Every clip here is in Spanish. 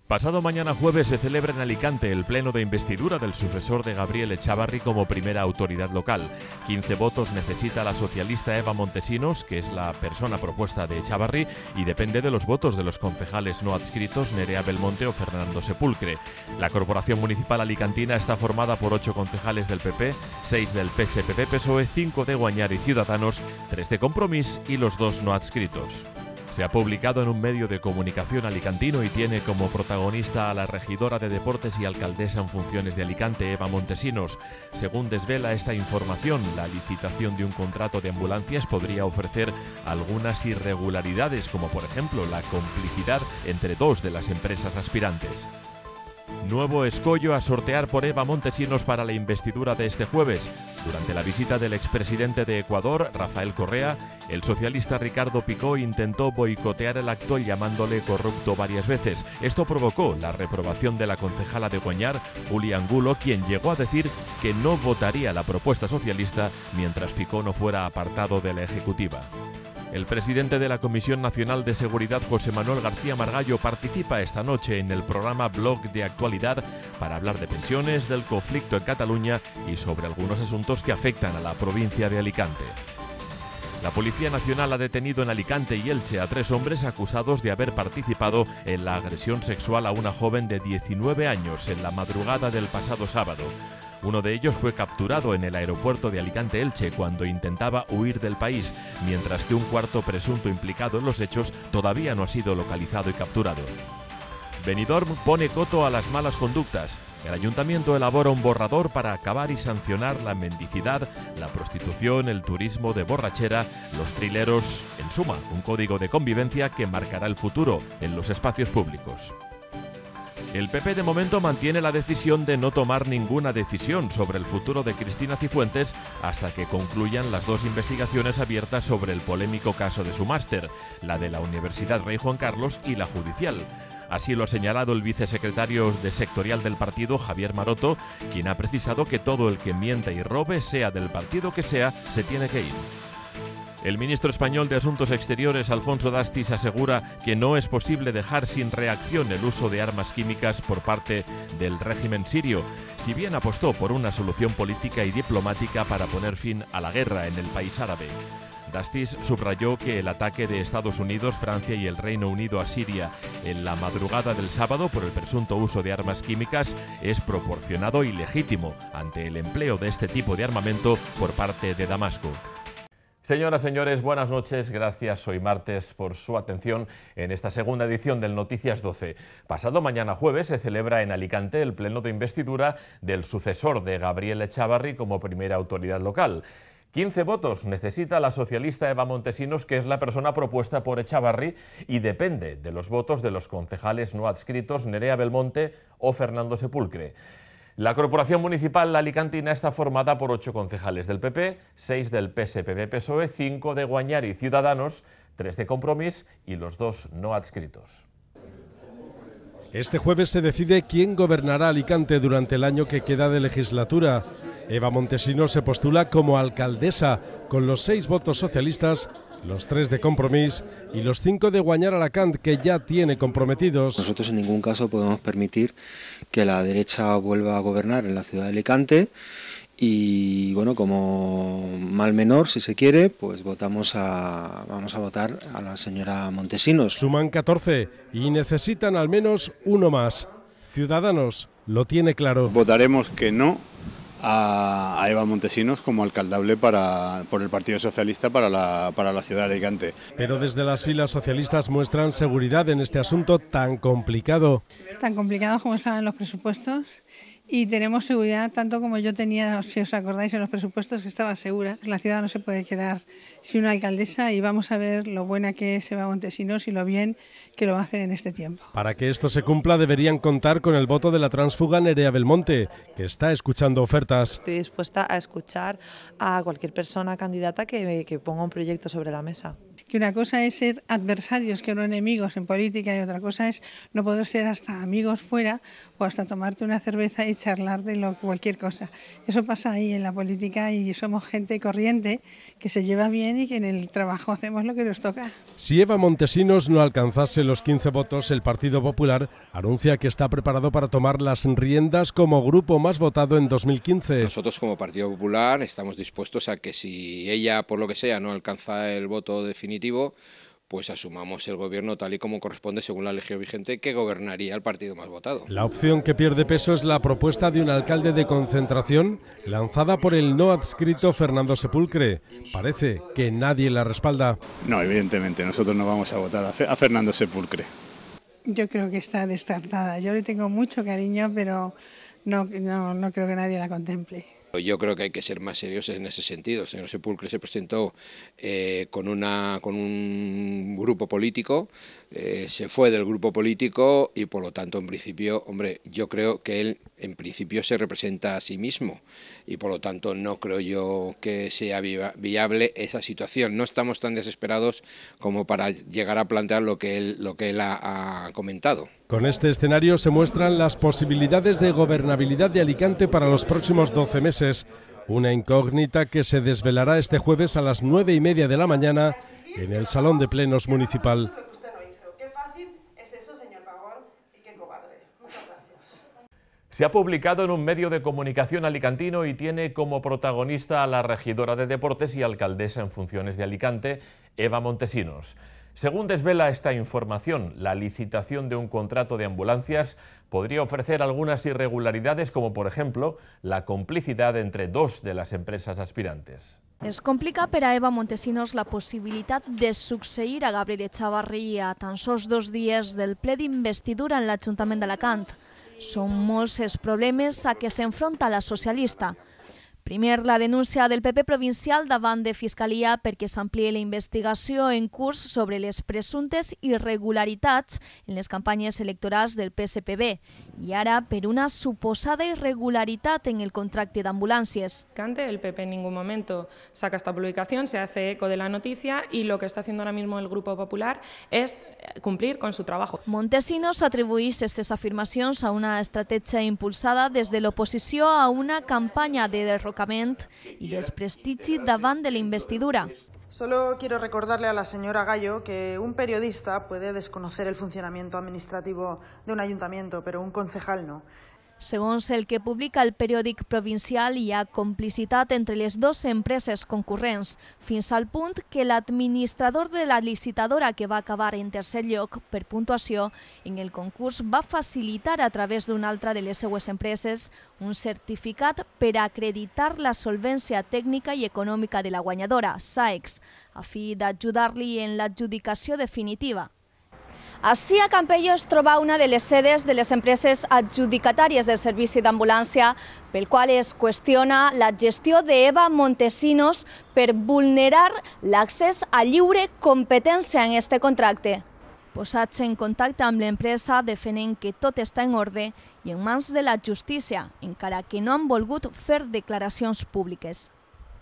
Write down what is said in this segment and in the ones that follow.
Pasado mañana jueves se celebra en Alicante el pleno de investidura del sucesor de Gabriel Echavarri como primera autoridad local. 15 votos necesita la socialista Eva Montesinos, que es la persona propuesta de Echavarri, y depende de los votos de los concejales no adscritos Nerea Belmonte o Fernando Sepulcre. La corporación municipal alicantina está formada por 8 concejales del PP, 6 del PSPB-PSOE, 5 de Guañar y Ciudadanos, 3 de Compromís y los 2 no adscritos. Se ha publicado en un medio de comunicación alicantino y tiene como protagonista a la regidora de Deportes y alcaldesa en funciones de Alicante, Eva Montesinos. Según desvela esta información, la licitación de un contrato de ambulancias podría ofrecer algunas irregularidades, como por ejemplo la complicidad entre 2 de las empresas aspirantes. Nuevo escollo a sortear por Eva Montesinos para la investidura de este jueves. Durante la visita del expresidente de Ecuador, Rafael Correa, el socialista Ricardo Picó intentó boicotear el acto llamándole corrupto varias veces. Esto provocó la reprobación de la concejala de Guañar, Julia Angulo, quien llegó a decir que no votaría la propuesta socialista mientras Picó no fuera apartado de la ejecutiva. El presidente de la Comisión Nacional de Seguridad, José Manuel García Margallo, participa esta noche en el programa Blog de Actualidad para hablar de pensiones, del conflicto en Cataluña y sobre algunos asuntos que afectan a la provincia de Alicante. La Policía Nacional ha detenido en Alicante y Elche a 3 hombres acusados de haber participado en la agresión sexual a una joven de 19 años en la madrugada del pasado sábado. Uno de ellos fue capturado en el aeropuerto de Alicante-Elche cuando intentaba huir del país, mientras que un cuarto presunto implicado en los hechos todavía no ha sido localizado y capturado. Benidorm pone coto a las malas conductas. El ayuntamiento elabora un borrador para acabar y sancionar la mendicidad, la prostitución, el turismo de borrachera, los trileros, en suma, un código de convivencia que marcará el futuro en los espacios públicos. El PP de momento mantiene la decisión de no tomar ninguna decisión sobre el futuro de Cristina Cifuentes hasta que concluyan las 2 investigaciones abiertas sobre el polémico caso de su máster, la de la Universidad Rey Juan Carlos y la judicial. Así lo ha señalado el vicesecretario de sectorial del partido, Javier Maroto, quien ha precisado que todo el que mienta y robe, sea del partido que sea, se tiene que ir. El ministro español de Asuntos Exteriores, Alfonso Dastis, asegura que no es posible dejar sin reacción el uso de armas químicas por parte del régimen sirio, si bien apostó por una solución política y diplomática para poner fin a la guerra en el país árabe. Dastis subrayó que el ataque de Estados Unidos, Francia y el Reino Unido a Siria en la madrugada del sábado por el presunto uso de armas químicas es proporcionado y legítimo ante el empleo de este tipo de armamento por parte de Damasco. Señoras, señores, buenas noches. Gracias hoy martes por su atención en esta segunda edición del Noticias 12. Pasado mañana jueves se celebra en Alicante el pleno de investidura del sucesor de Gabriel Echavarri como primera autoridad local. 15 votos necesita la socialista Eva Montesinos, que es la persona propuesta por Echavarri, y depende de los votos de los concejales no adscritos Nerea Belmonte o Fernando Sepulcre. La corporación municipal alicantina está formada por 8 concejales del PP, 6 del PSPB-PSOE, 5 de Guañar y Ciudadanos, 3 de Compromís y los 2 no adscritos. Este jueves se decide quién gobernará Alicante durante el año que queda de legislatura. Eva Montesinos se postula como alcaldesa, con los 6 votos socialistas, los 3 de Compromís y los 5 de Guañar Alacant, que ya tiene comprometidos. Nosotros en ningún caso podemos permitir que la derecha vuelva a gobernar en la ciudad de Alicante y bueno, como mal menor, si se quiere, pues vamos a votar a la señora Montesinos. Suman 14 y necesitan al menos uno más. Ciudadanos lo tiene claro. Votaremos que no a Eva Montesinos como alcaldable por el Partido Socialista para la ciudad de Alicante. Pero desde las filas socialistas muestran seguridad en este asunto tan complicado. Tan complicado como estaban los presupuestos, y tenemos seguridad tanto como yo tenía, si os acordáis, en los presupuestos, que estaba segura. La ciudad no se puede quedar sin una alcaldesa y vamos a ver lo buena que es Eva Montesinos y lo bien que lo hacen en este tiempo. Para que esto se cumpla deberían contar con el voto de la tránsfuga Nerea Belmonte, que está escuchando ofertas. Estoy dispuesta a escuchar a cualquier persona candidata que ponga un proyecto sobre la mesa. que una cosa es ser adversarios, que no enemigos en política, y otra cosa es no poder ser hasta amigos fuera o hasta tomarte una cerveza y charlar de cualquier cosa. Eso pasa ahí en la política y somos gente corriente que se lleva bien y que en el trabajo hacemos lo que nos toca. Si Eva Montesinos no alcanzase los 15 votos, el Partido Popular anuncia que está preparado para tomar las riendas como grupo más votado en 2015. Nosotros como Partido Popular estamos dispuestos a que si ella, por lo que sea, no alcanza el voto definitivo, pues asumamos el gobierno tal y como corresponde según la ley vigente, que gobernaría el partido más votado. La opción que pierde peso es la propuesta de un alcalde de concentración lanzada por el no adscrito Fernando Sepulcre. Parece que nadie la respalda. No, evidentemente, nosotros no vamos a votar a Fernando Sepulcre. Yo creo que está descartada. Yo le tengo mucho cariño, pero no creo que nadie la contemple. Yo creo que hay que ser más serios en ese sentido. El señor Sepulcre se presentó con un grupo político, se fue del grupo político y por lo tanto en principio, hombre, yo creo que él en principio se representa a sí mismo y por lo tanto no creo yo que sea viable esa situación. No estamos tan desesperados como para llegar a plantear lo que él ha comentado. Con este escenario se muestran las posibilidades de gobernabilidad de Alicante para los próximos 12 meses. Una incógnita que se desvelará este jueves a las 9:30 de la mañana en el Salón de Plenos Municipal. Se ha publicado en un medio de comunicación alicantino y tiene como protagonista a la regidora de Deportes y alcaldesa en funciones de Alicante, Eva Montesinos. Según desvela esta información, la licitación de un contrato de ambulancias podría ofrecer algunas irregularidades, como por ejemplo la complicidad entre dos de las empresas aspirantes. Es complica per a Eva Montesinos la possibilitat de succeir a Gabriel Echavarri a tan sols 2 dies del ple d'investidura en l'Ajuntament d'Alacant. Són molts els problemes a què s'enfronta la socialista. Primer, la denúncia del PP provincial davant de Fiscalia perquè s'ampliï la investigació en curs sobre les presumptes irregularitats en les campanyes electorals del PSPB i ara per una suposada irregularitat en el contracte d'ambulàncies. El PP en ningún momento saca esta publicación, se hace eco de la noticia y lo que está haciendo ahora mismo el Grupo Popular es cumplir con su trabajo. Montesinos atribueix aquestes afirmacions a una estratègia impulsada des de l'oposició a una campanya de derrocament y desprestigi davant de la investidura. Solo quiero recordarle a la señora Gallo que un periodista puede desconocer el funcionamiento administrativo de un ayuntamiento, pero un concejal no. Segons el que publica el periòdic provincial, hi ha complicitat entre les dues empreses concurrents, fins al punt que l'administrador de la licitadora que va acabar en tercer lloc per puntuació en el concurs va facilitar a través d'una altra de les seues empreses un certificat per acreditar la solvència tècnica i econòmica de la guanyadora, SAEX, a fi d'ajudar-li en l'adjudicació definitiva. Així, a Campello es troba una de les sedes de les empreses adjudicatàries del servici d'ambulància, pel qual es qüestiona la gestió d'Eva Montesinos per vulnerar l'accés a lliure competència en aquest contracte. Posats en contacte amb l'empresa, defenen que tot està en ordre i en mans de la justícia, encara que no han volgut fer declaracions públiques.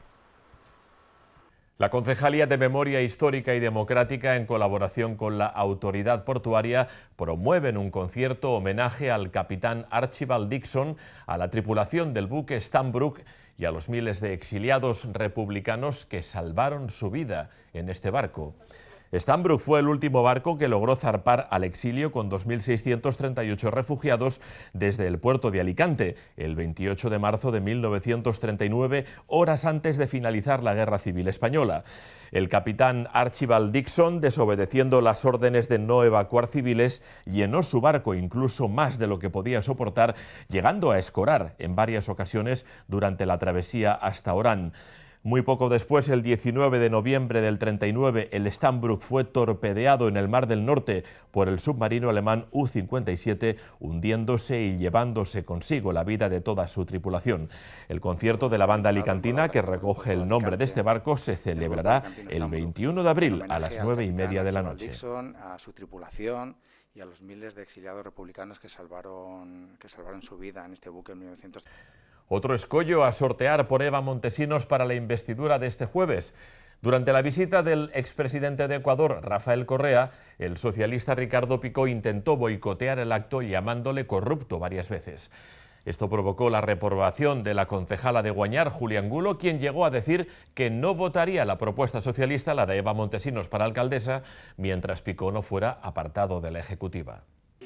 La Concejalía de Memoria Histórica y Democrática, en colaboración con la Autoridad Portuaria, promueven un concierto homenaje al capitán Archibald Dixon, a la tripulación del buque Stanbrook y a los miles de exiliados republicanos que salvaron su vida en este barco. Stanbrook fue el último barco que logró zarpar al exilio con 2.638 refugiados desde el puerto de Alicante, el 28 de marzo de 1939, horas antes de finalizar la Guerra Civil Española. El capitán Archibald Dixon, desobedeciendo las órdenes de no evacuar civiles, llenó su barco incluso más de lo que podía soportar, llegando a escorar en varias ocasiones durante la travesía hasta Orán. Muy poco después, el 19 de noviembre del 39, el Stanbrook fue torpedeado en el Mar del Norte por el submarino alemán U-57, hundiéndose y llevándose consigo la vida de toda su tripulación. El concierto de la banda alicantina, que recoge el nombre de este barco, se celebrará el 21 de abril a las 9:30 de la noche. A su tripulación y a los miles de exiliados republicanos que salvaron su vida en este buque en 1900. Otro escollo a sortear por Eva Montesinos para la investidura de este jueves. Durante la visita del expresidente de Ecuador, Rafael Correa, el socialista Ricardo Picó intentó boicotear el acto llamándole corrupto varias veces. Esto provocó la reprobación de la concejala de Guañar, Julia Angulo, quien llegó a decir que no votaría la propuesta socialista, la de Eva Montesinos, para alcaldesa, mientras Picó no fuera apartado de la ejecutiva.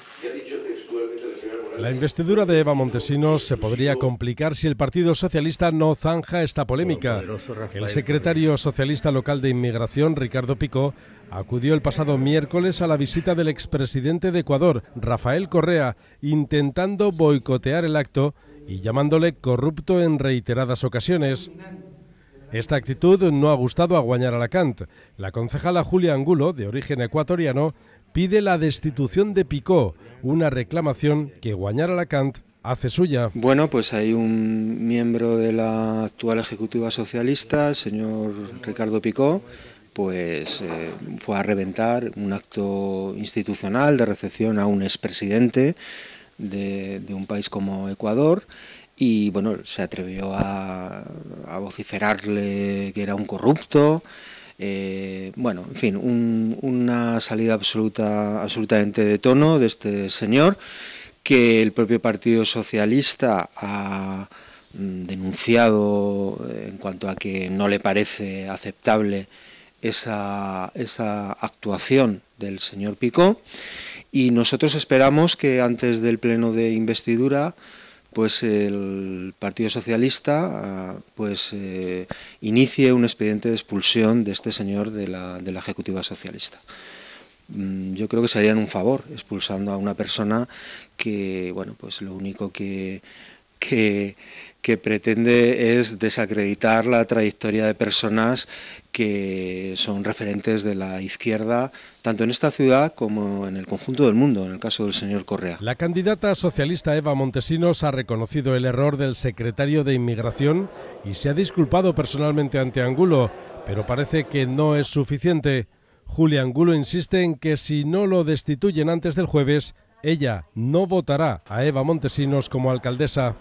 La investidura de Eva Montesinos se podría complicar si el Partido Socialista no zanja esta polémica. El secretario socialista local de Inmigración, Ricardo Picó, acudió el pasado miércoles a la visita del expresidente de Ecuador, Rafael Correa, intentando boicotear el acto y llamándole corrupto en reiteradas ocasiones. Esta actitud no ha gustado a Guañar Alacant. La concejala Julia Angulo, de origen ecuatoriano, pide la destitución de Picó, una reclamación que Guañar Alacant hace suya. Bueno, pues hay un miembro de la actual ejecutiva socialista, el señor Ricardo Picó, pues fue a reventar un acto institucional de recepción a un expresidente de un país como Ecuador. Y bueno, se atrevió a vociferarle que era un corrupto. Bueno, en fin, una salida absolutamente de tono de este señor, que el propio Partido Socialista ha denunciado en cuanto a que no le parece aceptable esa actuación del señor Picó, y nosotros esperamos que antes del pleno de investidura pues el Partido Socialista pues inicie un expediente de expulsión de este señor de la Ejecutiva Socialista. Yo creo que se harían un favor expulsando a una persona que, bueno, pues lo único que pretende es desacreditar la trayectoria de personas que son referentes de la izquierda, tanto en esta ciudad como en el conjunto del mundo, en el caso del señor Correa. La candidata socialista Eva Montesinos ha reconocido el error del secretario de Inmigración y se ha disculpado personalmente ante Angulo, pero parece que no es suficiente. Julia Angulo insiste en que si no lo destituyen antes del jueves, ella no votará a Eva Montesinos como alcaldesa.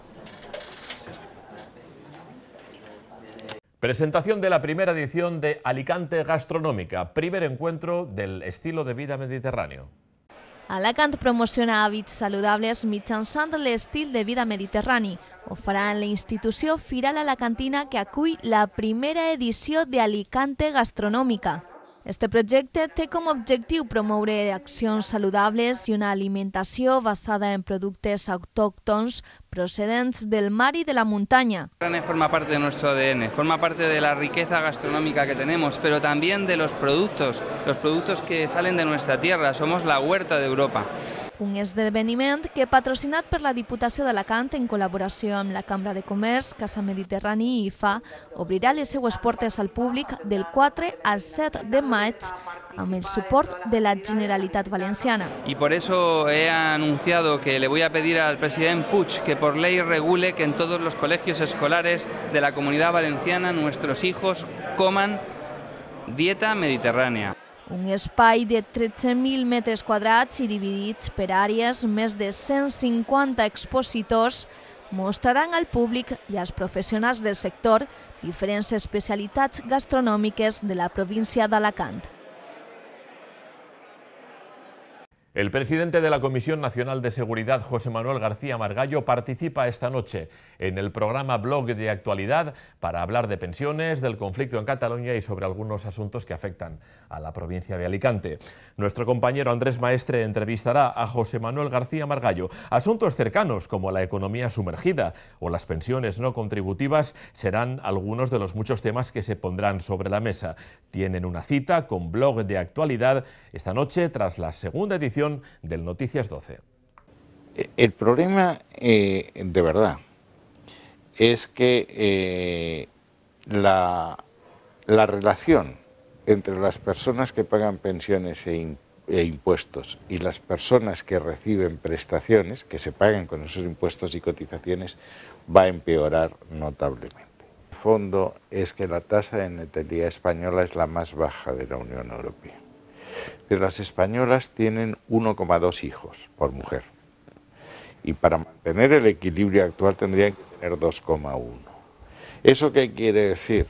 Presentación de la primera edición de Alicante Gastronòmica, primer encuentro del estilo de vida mediterráneo. Alacant promociona hàbits saludables mitjançant l'estil de vida mediterrani. Ho farà en la institució Firal Alacantina, que acull la primera edició de Alicante Gastronòmica. Este projecte té com a objectiu promoure accions saludables i una alimentació basada en productes autòctons procedents del mar y de la montaña. Forma parte de nuestro ADN, forma parte de la riqueza gastronómica que tenemos, pero también de los productos que salen de nuestra tierra. Somos la huerta de Europa. Un esdeveniment que, patrocinat per la Diputació d'Alacant en col·laboració amb la Cambra de Comerç, Casa Mediterrani i IFA, obrirà les seues portes al públic del 4 al 7 de maig amb el suport de la Generalitat Valenciana. Y por eso he anunciado que le voy a pedir al presidente Puig que por ley regule que en todos los colegios escolares de la Comunidad Valenciana nuestros hijos coman dieta mediterránea. Un espai de 13.000 metres quadrats i dividits per àrees, més de 150 expositors mostraran al públic i als professionals del sector diferents especialitats gastronòmiques de la província d'Alacant. El presidente de la Comisión Nacional de Seguridad, José Manuel García Margallo, participa esta noche en el programa Blog de Actualidad para hablar de pensiones, del conflicto en Cataluña y sobre algunos asuntos que afectan a la provincia de Alicante. Nuestro compañero Andrés Maestre entrevistará a José Manuel García Margallo. Asuntos cercanos como la economía sumergida o las pensiones no contributivas serán algunos de los muchos temas que se pondrán sobre la mesa. Tienen una cita con Blog de Actualidad esta noche tras la segunda edición del Noticias 12. El problema, de verdad, es que la relación entre las personas que pagan pensiones e impuestos y las personas que reciben prestaciones, que se pagan con esos impuestos y cotizaciones, va a empeorar notablemente. El fondo es que la tasa de natalidad española es la más baja de la Unión Europea. Pero las españolas tienen 1,2 hijos por mujer y para mantener el equilibrio actual tendrían que tener 2,1. ¿Eso qué quiere decir?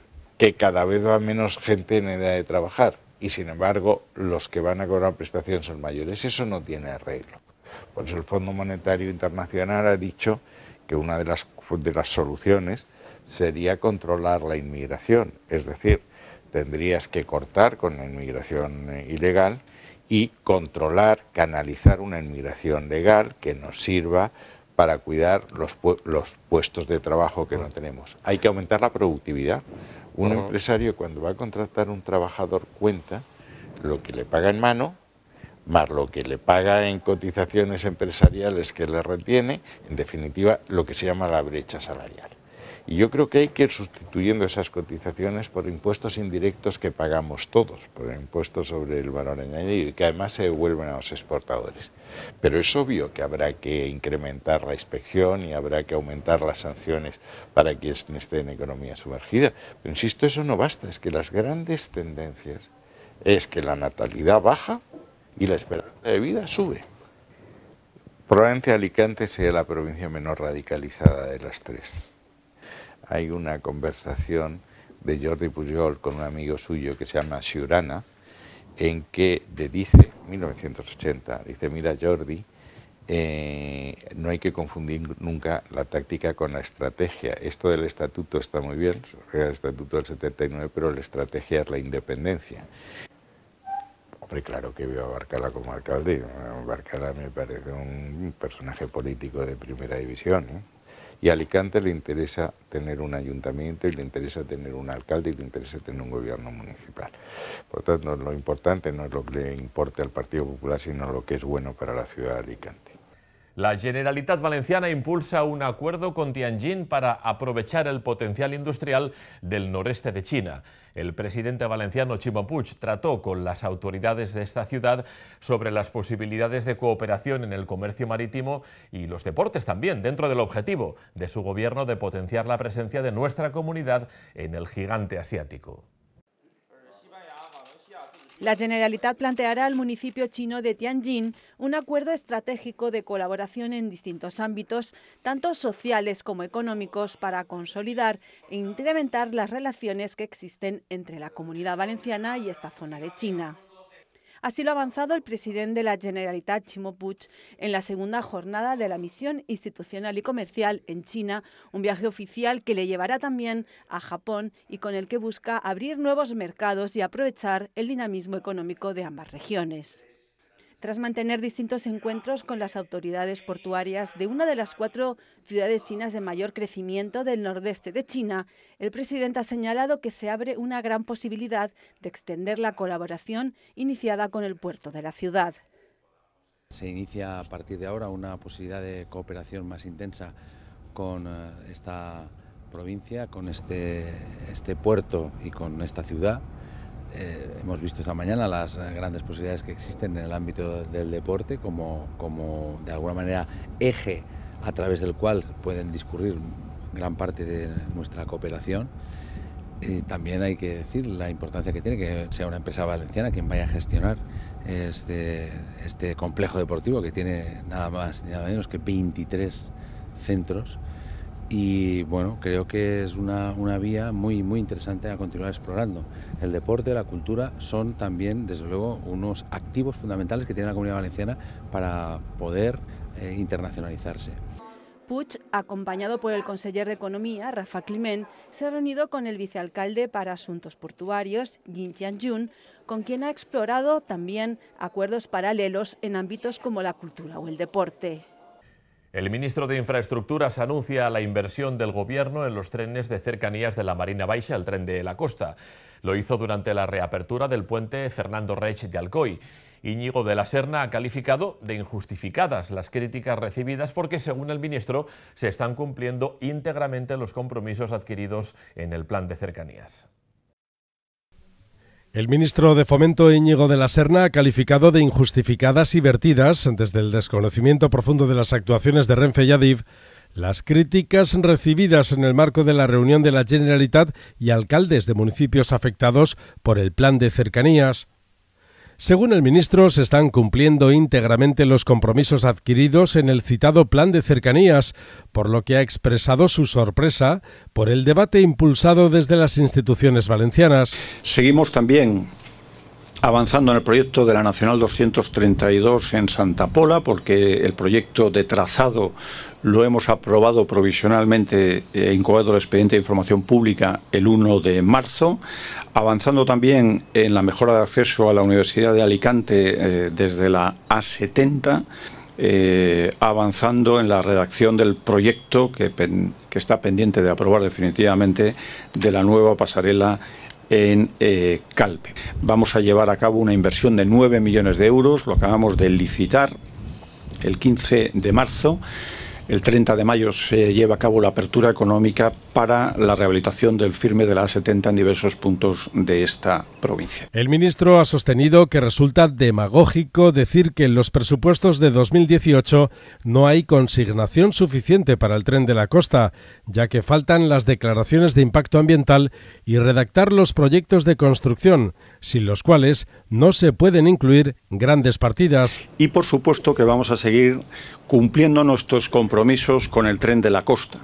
que cada vez va menos gente en edad de trabajar y sin embargo los que van a cobrar prestación son mayores. Eso no tiene arreglo. Por eso el Fondo Monetario Internacional ha dicho que una de las soluciones sería controlar la inmigración, es decir, tendrías que cortar con la inmigración ilegal y controlar, canalizar una inmigración legal que nos sirva para cuidar los puestos de trabajo que no tenemos. Hay que aumentar la productividad. Un empresario cuando va a contratar un trabajador cuenta lo que le paga en mano, más lo que le paga en cotizaciones empresariales que le retiene, en definitiva lo que se llama la brecha salarial. Y yo creo que hay que ir sustituyendo esas cotizaciones por impuestos indirectos que pagamos todos, por impuestos sobre el valor añadido y que además se devuelven a los exportadores. Pero es obvio que habrá que incrementar la inspección y habrá que aumentar las sanciones para quienes estén en economía sumergida. Pero insisto, eso no basta, es que las grandes tendencias es que la natalidad baja y la esperanza de vida sube. Probablemente Alicante sea la provincia menos radicalizada de las tres. Hay una conversación de Jordi Pujol con un amigo suyo que se llama Siurana, en que le dice, 1980, dice, mira Jordi, no hay que confundir nunca la táctica con la estrategia. Esto del estatuto está muy bien, el estatuto del 79, pero la estrategia es la independencia. Hombre, claro que veo a Barcala como alcalde. Barcala me parece un personaje político de primera división, ¿eh? Y a Alicante le interesa tener un ayuntamiento y le interesa tener un alcalde y le interesa tener un gobierno municipal. Por lo tanto, lo importante no es lo que le importe al Partido Popular, sino lo que es bueno para la ciudad de Alicante. La Generalitat Valenciana impulsa un acuerdo con Tianjin para aprovechar el potencial industrial del noreste de China. El presidente valenciano Ximo Puig trató con las autoridades de esta ciudad sobre las posibilidades de cooperación en el comercio marítimo y los deportes también, dentro del objetivo de su gobierno de potenciar la presencia de nuestra comunidad en el gigante asiático. La Generalitat planteará al municipio chino de Tianjin un acuerdo estratégico de colaboración en distintos ámbitos, tanto sociales como económicos, para consolidar e incrementar las relaciones que existen entre la Comunidad Valenciana y esta zona de China. Así lo ha avanzado el presidente de la Generalitat, Ximo Puig, en la segunda jornada de la misión institucional y comercial en China, un viaje oficial que le llevará también a Japón y con el que busca abrir nuevos mercados y aprovechar el dinamismo económico de ambas regiones. Tras mantener distintos encuentros con las autoridades portuarias de una de las 4 ciudades chinas de mayor crecimiento del nordeste de China, el presidente ha señalado que se abre una gran posibilidad de extender la colaboración iniciada con el puerto de la ciudad. Se inicia a partir de ahora una posibilidad de cooperación más intensa con esta provincia, con este puerto y con esta ciudad. Hemos visto esta mañana las grandes posibilidades que existen en el ámbito del deporte como de alguna manera eje a través del cual pueden discurrir gran parte de nuestra cooperación. Y también hay que decir la importancia que tiene que sea una empresa valenciana quien vaya a gestionar este complejo deportivo que tiene nada más ni nada menos que 23 centros. Y bueno, creo que es una vía muy interesante a continuar explorando. El deporte, la cultura son también, desde luego, unos activos fundamentales que tiene la Comunidad Valenciana para poder internacionalizarse. Puig, acompañado por el conseller de Economía, Rafa Climent, se ha reunido con el vicealcalde para Asuntos Portuarios, Yin Tianjun, con quien ha explorado también acuerdos paralelos en ámbitos como la cultura o el deporte. El ministro de Infraestructuras anuncia la inversión del Gobierno en los trenes de cercanías de la Marina Baixa, el tren de la costa. Lo hizo durante la reapertura del puente Fernando Reig de Alcoy. Íñigo de la Serna ha calificado de injustificadas las críticas recibidas porque, según el ministro, se están cumpliendo íntegramente los compromisos adquiridos en el plan de cercanías. El ministro de Fomento, Íñigo de la Serna, ha calificado de injustificadas y vertidas, desde el desconocimiento profundo de las actuaciones de Renfe y Adif, las críticas recibidas en el marco de la reunión de la Generalitat y alcaldes de municipios afectados por el plan de cercanías. Según el ministro, se están cumpliendo íntegramente los compromisos adquiridos en el citado Plan de Cercanías, por lo que ha expresado su sorpresa por el debate impulsado desde las instituciones valencianas. Seguimos también avanzando en el proyecto de la Nacional 232 en Santa Pola, porque el proyecto de trazado lo hemos aprobado provisionalmente e incoado el expediente de información pública el 1 de marzo. Avanzando también en la mejora de acceso a la Universidad de Alicante desde la A70. Avanzando en la redacción del proyecto que está pendiente de aprobar definitivamente de la nueva pasarela en Calpe. Vamos a llevar a cabo una inversión de 9 millones de euros, lo acabamos de licitar el 15 de marzo. El 30 de mayo se lleva a cabo la apertura económica para la rehabilitación del firme de la A70 en diversos puntos de esta provincia. El ministro ha sostenido que resulta demagógico decir que en los presupuestos de 2018 no hay consignación suficiente para el tren de la costa, ya que faltan las declaraciones de impacto ambiental y redactar los proyectos de construcción, sin los cuales no se pueden incluir grandes partidas. Y por supuesto que vamos a seguir cumpliendo nuestros compromisos con el tren de la costa.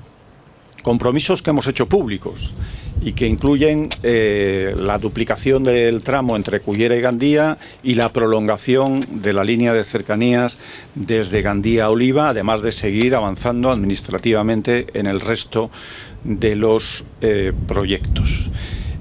Compromisos que hemos hecho públicos y que incluyen la duplicación del tramo entre Cullera y Gandía y la prolongación de la línea de cercanías desde Gandía a Oliva, además de seguir avanzando administrativamente en el resto de los proyectos.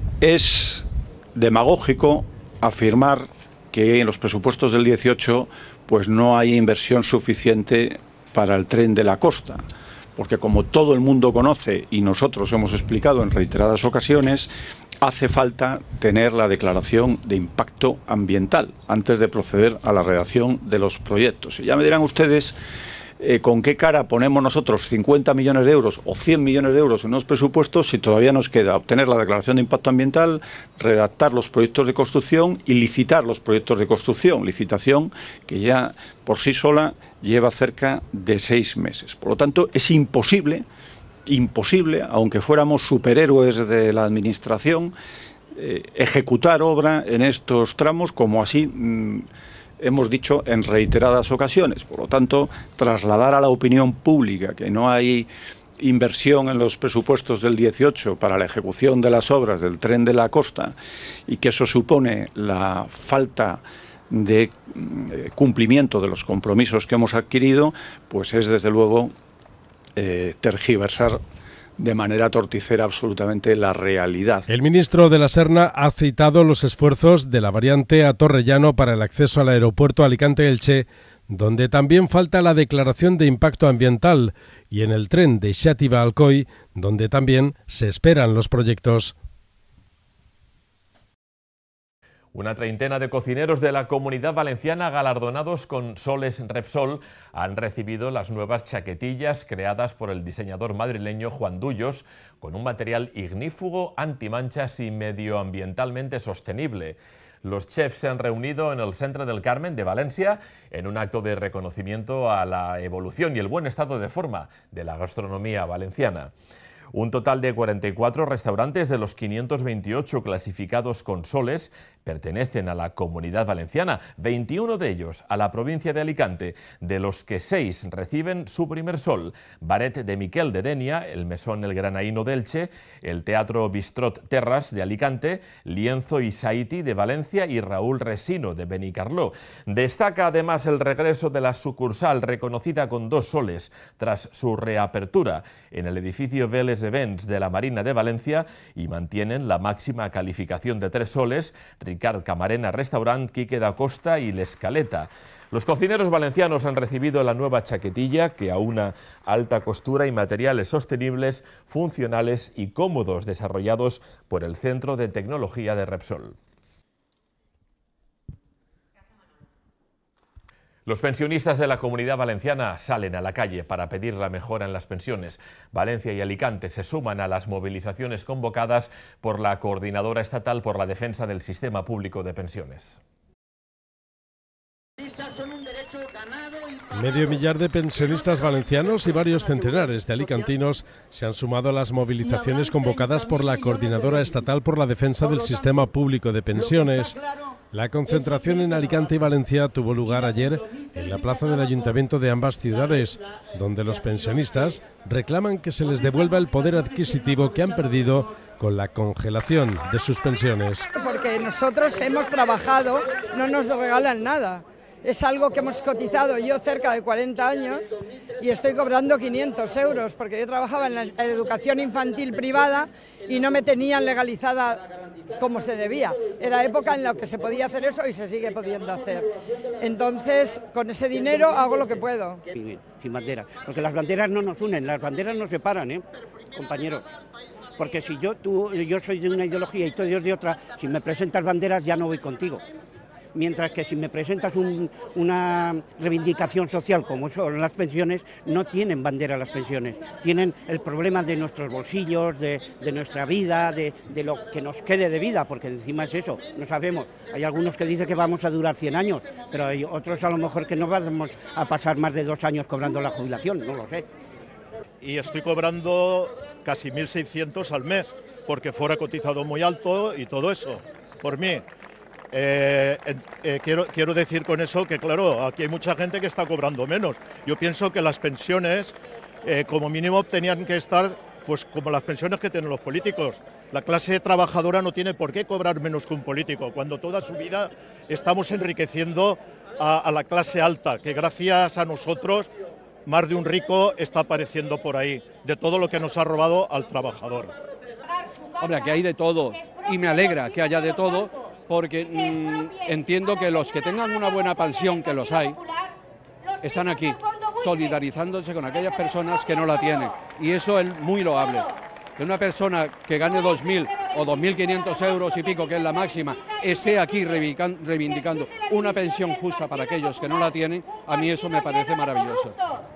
Es demagógico afirmar que en los presupuestos del 18 pues no hay inversión suficiente para el tren de la costa, porque como todo el mundo conoce y nosotros hemos explicado en reiteradas ocasiones, hace falta tener la declaración de impacto ambiental antes de proceder a la redacción de los proyectos. Y ya me dirán ustedes con qué cara ponemos nosotros 50 millones de euros o 100 millones de euros en los presupuestos si todavía nos queda obtener la declaración de impacto ambiental, redactar los proyectos de construcción y licitar los proyectos de construcción, licitación que ya por sí sola lleva cerca de 6 meses. Por lo tanto, es imposible, aunque fuéramos superhéroes de la administración, ejecutar obra en estos tramos como así hemos dicho en reiteradas ocasiones. Por lo tanto, trasladar a la opinión pública que no hay inversión en los presupuestos del 18 para la ejecución de las obras del tren de la costa y que eso supone la falta de cumplimiento de los compromisos que hemos adquirido, pues es desde luego tergiversar de manera torticera absolutamente la realidad. El ministro de la Serna ha citado los esfuerzos de la variante a Torrellano para el acceso al aeropuerto Alicante-Elche, donde también falta la declaración de impacto ambiental, y en el tren de Xàtiva a Alcoi, donde también se esperan los proyectos. Una treintena de cocineros de la Comunidad Valenciana galardonados con Soles Repsol han recibido las nuevas chaquetillas creadas por el diseñador madrileño Juan Dullos con un material ignífugo, antimanchas y medioambientalmente sostenible. Los chefs se han reunido en el Centre del Carmen de Valencia en un acto de reconocimiento a la evolución y el buen estado de forma de la gastronomía valenciana. Un total de 44 restaurantes de los 528 clasificados con soles pertenecen a la Comunidad Valenciana, 21 de ellos a la provincia de Alicante, de los que 6 reciben su primer sol: Baret de Miquel de Denia, el Mesón El Granaíno de Elche, el Teatro Bistrot Terras de Alicante, Lienzo y Saiti de Valencia y Raúl Resino de Benicarló. Destaca además el regreso de la sucursal reconocida con 2 soles tras su reapertura en el edificio Vélez Events de la Marina de Valencia, y mantienen la máxima calificación de 3 soles Ricard Camarena Restaurant, Quique da Costa y L'Escaleta. Los cocineros valencianos han recibido la nueva chaquetilla que aúna alta costura y materiales sostenibles, funcionales y cómodos desarrollados por el Centro de Tecnología de Repsol. Los pensionistas de la Comunidad Valenciana salen a la calle para pedir la mejora en las pensiones. Valencia y Alicante se suman a las movilizaciones convocadas por la Coordinadora Estatal por la Defensa del Sistema Público de Pensiones. Medio millar de pensionistas valencianos y varios centenares de alicantinos se han sumado a las movilizaciones convocadas por la Coordinadora Estatal por la Defensa del Sistema Público de Pensiones. La concentración en Alicante y Valencia tuvo lugar ayer en la plaza del ayuntamiento de ambas ciudades, donde los pensionistas reclaman que se les devuelva el poder adquisitivo que han perdido con la congelación de sus pensiones. Porque nosotros hemos trabajado, no nos regalan nada. Es algo que hemos cotizado yo cerca de 40 años y estoy cobrando 500 euros porque yo trabajaba en la educación infantil privada y no me tenían legalizada como se debía. Era época en la que se podía hacer eso y se sigue pudiendo hacer. Entonces, con ese dinero hago lo que puedo. Sin banderas, porque las banderas no nos unen, las banderas nos separan, compañeros. Porque si yo soy de una ideología y tú eres de otra, si me presentas banderas ya no voy contigo. Mientras que si me presentas una reivindicación social como son las pensiones, no tienen bandera las pensiones, tienen el problema de nuestros bolsillos, de nuestra vida, de lo que nos quede de vida, porque encima es eso, no sabemos. Hay algunos que dicen que vamos a durar 100 años, pero hay otros a lo mejor que no vamos a pasar más de 2 años cobrando la jubilación, no lo sé. Y estoy cobrando casi 1.600 al mes, porque fuera cotizado muy alto y todo eso, por mí. Quiero decir con eso que, claro, aquí hay mucha gente que está cobrando menos. Yo pienso que las pensiones, como mínimo, tenían que estar pues como las pensiones que tienen los políticos. La clase trabajadora no tiene por qué cobrar menos que un político, cuando toda su vida estamos enriqueciendo a la clase alta, que gracias a nosotros más de un rico está apareciendo por ahí, de todo lo que nos ha robado al trabajador. Hombre, aquí hay de todo y me alegra que haya de todo, porque entiendo que los que tengan una buena pensión, que los hay, están aquí, solidarizándose con aquellas personas que no la tienen. Y eso es muy loable. Que una persona que gane 2.000 o 2.500 euros y pico, que es la máxima, esté aquí reivindicando una pensión justa para aquellos que no la tienen, a mí eso me parece maravilloso.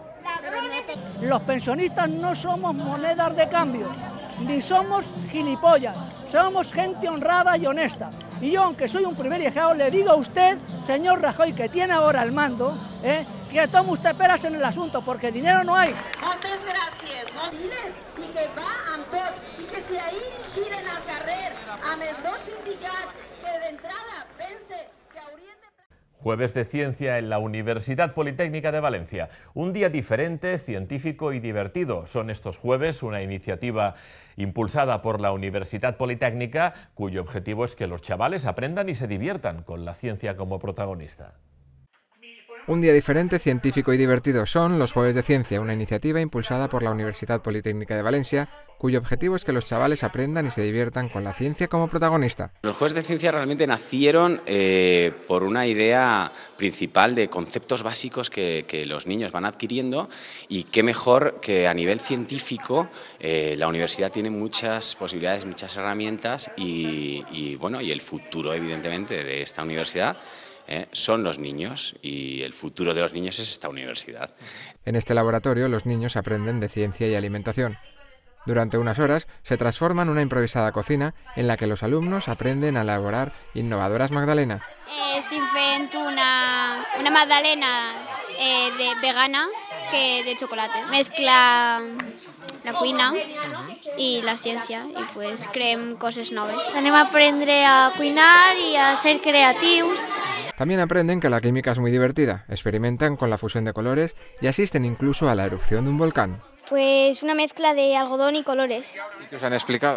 Los pensionistas no somos monedas de cambio, ni somos gilipollas, somos gente honrada y honesta. Y yo, aunque soy un privilegiado, le digo a usted, señor Rajoy, que tiene ahora el mando, que tome usted peras en el asunto, porque dinero no hay. Moltes gràcies, mòbiles, i que va amb tots, i que si ahir giren al carrer amb els dos sindicats que d'entrada pense que haurien de... Jueves de Ciencia en la Universidad Politécnica de Valencia. Un día diferente, científico y divertido. Son estos jueves una iniciativa impulsada por la Universidad Politécnica, cuyo objetivo es que los chavales aprendan y se diviertan con la ciencia como protagonista. Un día diferente, científico y divertido son los Jueves de Ciencia, una iniciativa impulsada por la Universidad Politécnica de Valencia, cuyo objetivo es que los chavales aprendan y se diviertan con la ciencia como protagonista. Los Jueves de Ciencia realmente nacieron por una idea principal de conceptos básicos que los niños van adquiriendo, y qué mejor que a nivel científico la universidad tiene muchas posibilidades, muchas herramientas y el futuro evidentemente de esta universidad son los niños, y el futuro de los niños es esta universidad. En este laboratorio los niños aprenden de ciencia y alimentación. Durante unas horas se transforma en una improvisada cocina en la que los alumnos aprenden a elaborar innovadoras magdalenas. Estic fent una magdalena vegana de chocolate. Mezcla la cuina y la ciencia y pues creem coses noves. Anem a aprendre a cuinar y a ser creativos. También aprenden que la química es muy divertida, experimentan con la fusión de colores y asisten incluso a la erupción de un volcán. Pues una mezcla de algodón y colores. ¿Y qué os han explicado?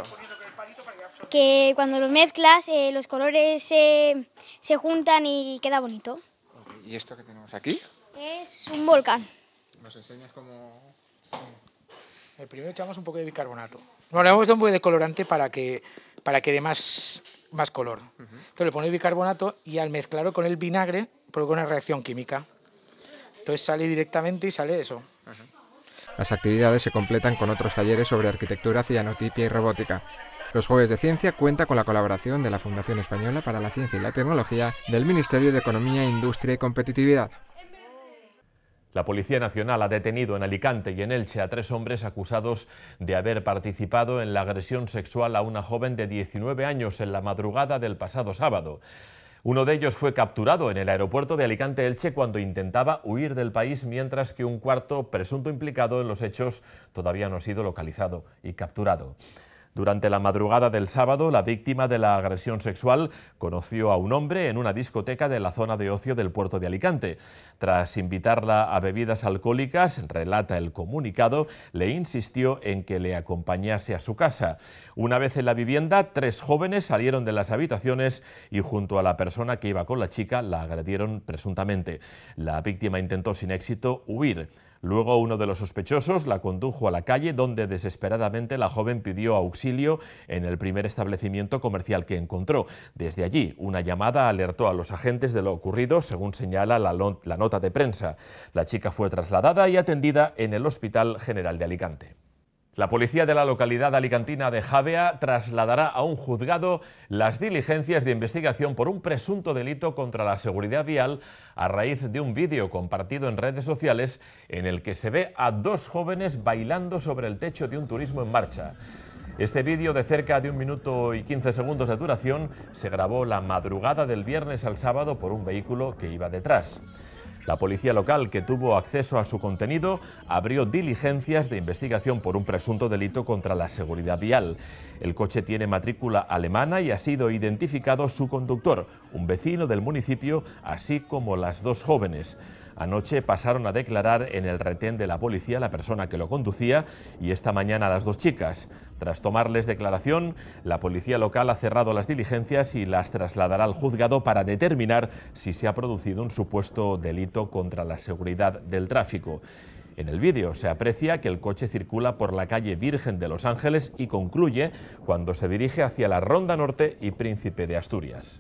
Que cuando los mezclas los colores se juntan y queda bonito. ¿Y esto que tenemos aquí? Es un volcán. ¿Nos enseñas cómo...? Sí. El primero echamos un poco de bicarbonato. Bueno, le hemos puesto un poco de colorante para que dé más color. Entonces le pones bicarbonato y al mezclarlo con el vinagre provoca una reacción química. Entonces sale directamente y sale eso. Las actividades se completan con otros talleres sobre arquitectura, cianotipia y robótica. Los Jueves de Ciencia cuenta con la colaboración de la Fundación Española para la Ciencia y la Tecnología, del Ministerio de Economía, Industria y Competitividad. La Policía Nacional ha detenido en Alicante y en Elche a 3 hombres acusados de haber participado en la agresión sexual a una joven de 19 años en la madrugada del pasado sábado. Uno de ellos fue capturado en el aeropuerto de Alicante-Elche cuando intentaba huir del país, mientras que un cuarto presunto implicado en los hechos todavía no ha sido localizado y capturado. Durante la madrugada del sábado, la víctima de la agresión sexual conoció a un hombre en una discoteca de la zona de ocio del puerto de Alicante. Tras invitarla a bebidas alcohólicas, relata el comunicado, le insistió en que le acompañase a su casa. Una vez en la vivienda, 3 jóvenes salieron de las habitaciones y junto a la persona que iba con la chica la agredieron presuntamente. La víctima intentó sin éxito huir. Luego uno de los sospechosos la condujo a la calle donde desesperadamente la joven pidió auxilio en el primer establecimiento comercial que encontró. Desde allí, una llamada alertó a los agentes de lo ocurrido, según señala la nota de prensa. La chica fue trasladada y atendida en el Hospital General de Alicante. La policía de la localidad alicantina de Javea trasladará a un juzgado las diligencias de investigación por un presunto delito contra la seguridad vial a raíz de un vídeo compartido en redes sociales en el que se ve a 2 jóvenes bailando sobre el techo de un turismo en marcha. Este vídeo, de cerca de 1 minuto y 15 segundos de duración, se grabó la madrugada del viernes al sábado por un vehículo que iba detrás. La policía local, que tuvo acceso a su contenido, abrió diligencias de investigación por un presunto delito contra la seguridad vial. El coche tiene matrícula alemana y ha sido identificado su conductor, un vecino del municipio, así como las 2 jóvenes. Anoche pasaron a declarar en el retén de la policía la persona que lo conducía y esta mañana las 2 chicas. Tras tomarles declaración, la policía local ha cerrado las diligencias y las trasladará al juzgado para determinar si se ha producido un supuesto delito contra la seguridad del tráfico. En el vídeo se aprecia que el coche circula por la calle Virgen de los Ángeles y concluye cuando se dirige hacia la Ronda Norte y Príncipe de Asturias.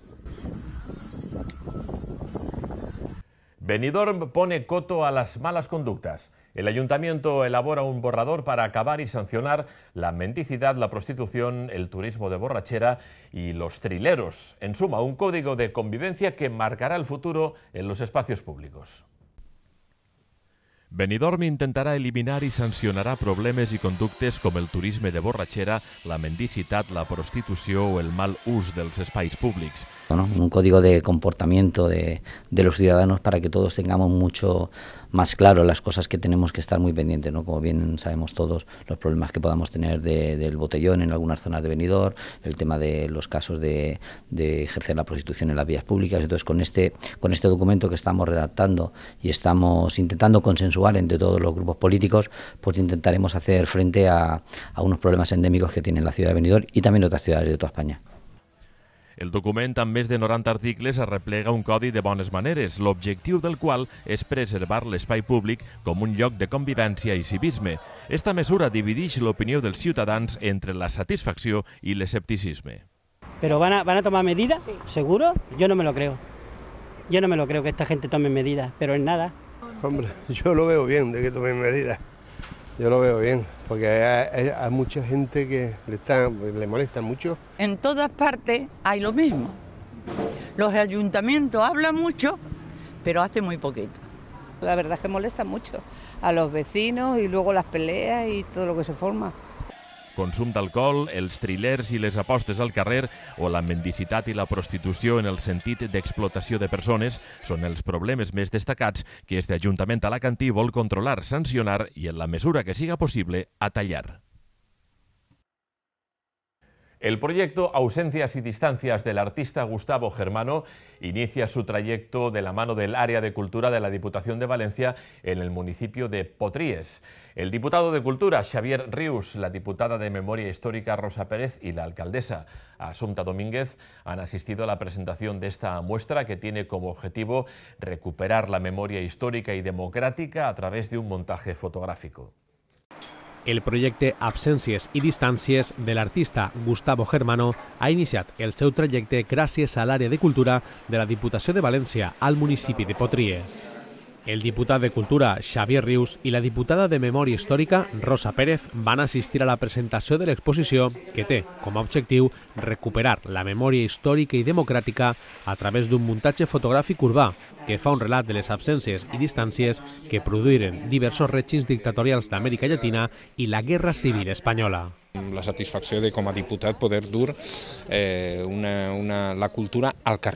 Benidorm pone coto a las malas conductas. El ayuntamiento elabora un borrador para acabar y sancionar la mendicidad, la prostitución, el turismo de borrachera y los trileros. En suma, un código de convivencia que marcará el futuro en los espacios públicos. Benidorm intentarà eliminar i sancionarà problemes i conductes com el turisme de borratxera, la mendicitat, la prostitució o el mal ús dels espais públics. ¿No? Un código de comportamiento de los ciudadanos para que todos tengamos mucho más claro las cosas que tenemos que estar muy pendientes, ¿no? Como bien sabemos todos, los problemas que podamos tener del botellón en algunas zonas de Benidorm, el tema de los casos de ejercer la prostitución en las vías públicas. Entonces, con este documento que estamos redactando y estamos intentando consensuar entre todos los grupos políticos, pues intentaremos hacer frente a unos problemas endémicos que tiene la ciudad de Benidorm y también otras ciudades de toda España. El document, amb més de 90 articles, arreplega un codi de bones maneres, l'objectiu del qual és preservar l'espai públic com un lloc de convivència i civisme. Esta mesura divideix l'opinió dels ciutadans entre la satisfacció i l'escepticisme. ¿Pero van a tomar medidas? Sí. ¿Seguro? Yo no me lo creo. Yo no me lo creo que esta gente tome medidas, pero en nada. Hombre, yo lo veo bien de que tomen medidas. Yo lo veo bien, porque hay mucha gente que le molesta mucho. En todas partes hay lo mismo. Los ayuntamientos hablan mucho, pero hacen muy poquito. La verdad es que molesta mucho a los vecinos y luego las peleas y todo lo que se forma. Consum d'alcohol, els trilers i les apostes al carrer o la mendicitat i la prostitució en el sentit d'explotació de persones són els problemes més destacats que este Ajuntament alacantí vol controlar, sancionar i, en la mesura que siga possible, atallar. El proyecto Ausencias y Distancias del artista Gustavo Germano inicia su trayecto de la mano del Área de Cultura de la Diputación de Valencia en el municipio de Potries. El diputado de Cultura, Xavier Rius, la diputada de Memoria Histórica, Rosa Pérez, y la alcaldesa, Assumpta Domínguez, han asistido a la presentación de esta muestra que tiene como objetivo recuperar la memoria histórica y democrática a través de un montaje fotográfico. El projecte Absències i Distàncies de l'artista Gustavo Germano ha iniciat el seu trajecte gràcies a l'àrea de cultura de la Diputació de València al municipi de Potries. El diputat de Cultura, Xavier Rius, i la diputada de Memòria Històrica, Rosa Pérez, van assistir a la presentació de l'exposició que té com a objectiu recuperar la memòria històrica i democràtica a través d'un muntatge fotogràfic urbà que fa un relat de les absències i distàncies que produïren diversos règims dictatorials d'Amèrica Llatina i la Guerra Civil Espanyola. La satisfacció de, com a diputat, poder dur la cultura al carrer,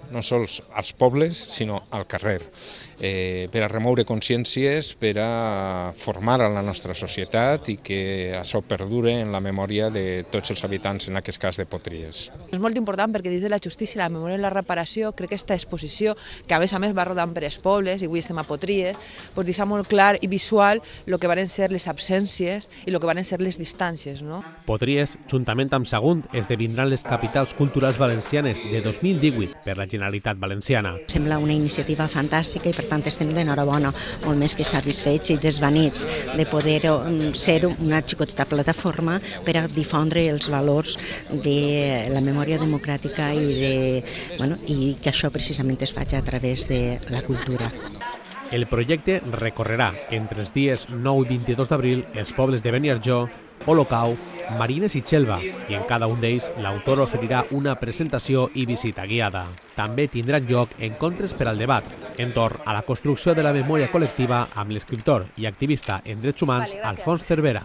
no sols als pobles, sinó al carrer, per a remoure consciències, per a formar a la nostra societat i que això perdure en la memòria de tots els habitants, en aquest cas de Potries. És molt important perquè dins de la justícia, la memòria i la reparació, crec que aquesta exposició, que a més va rodant per els pobles, i avui estem a Potries, doncs deixa molt clar i visual el que van ser les absències i el que van ser les distàncies. No? Potries, juntament amb Sagunt, esdevindran les capitals culturals valencianes de 2018 per la Generalitat Valenciana. Sembla una iniciativa fantàstica i per tant estem d'enhorabona, molt més que satisfets i desvanits de poder ser una xicoteta plataforma per a difondre els valors de la memòria democràtica i que això precisament es faci a través de la cultura. El projecte recorrerà entre els dies 9 i 22 d'abril els pobles de Beniarjó, Olocau, Marines i Xelva, i en cada un d'ells l'autor oferirà una presentació i visita guiada. També tindran lloc encontres per al debat entorn a la construcció de la memòria col·lectiva amb l'escriptor i activista en drets humans Alfons Cervera.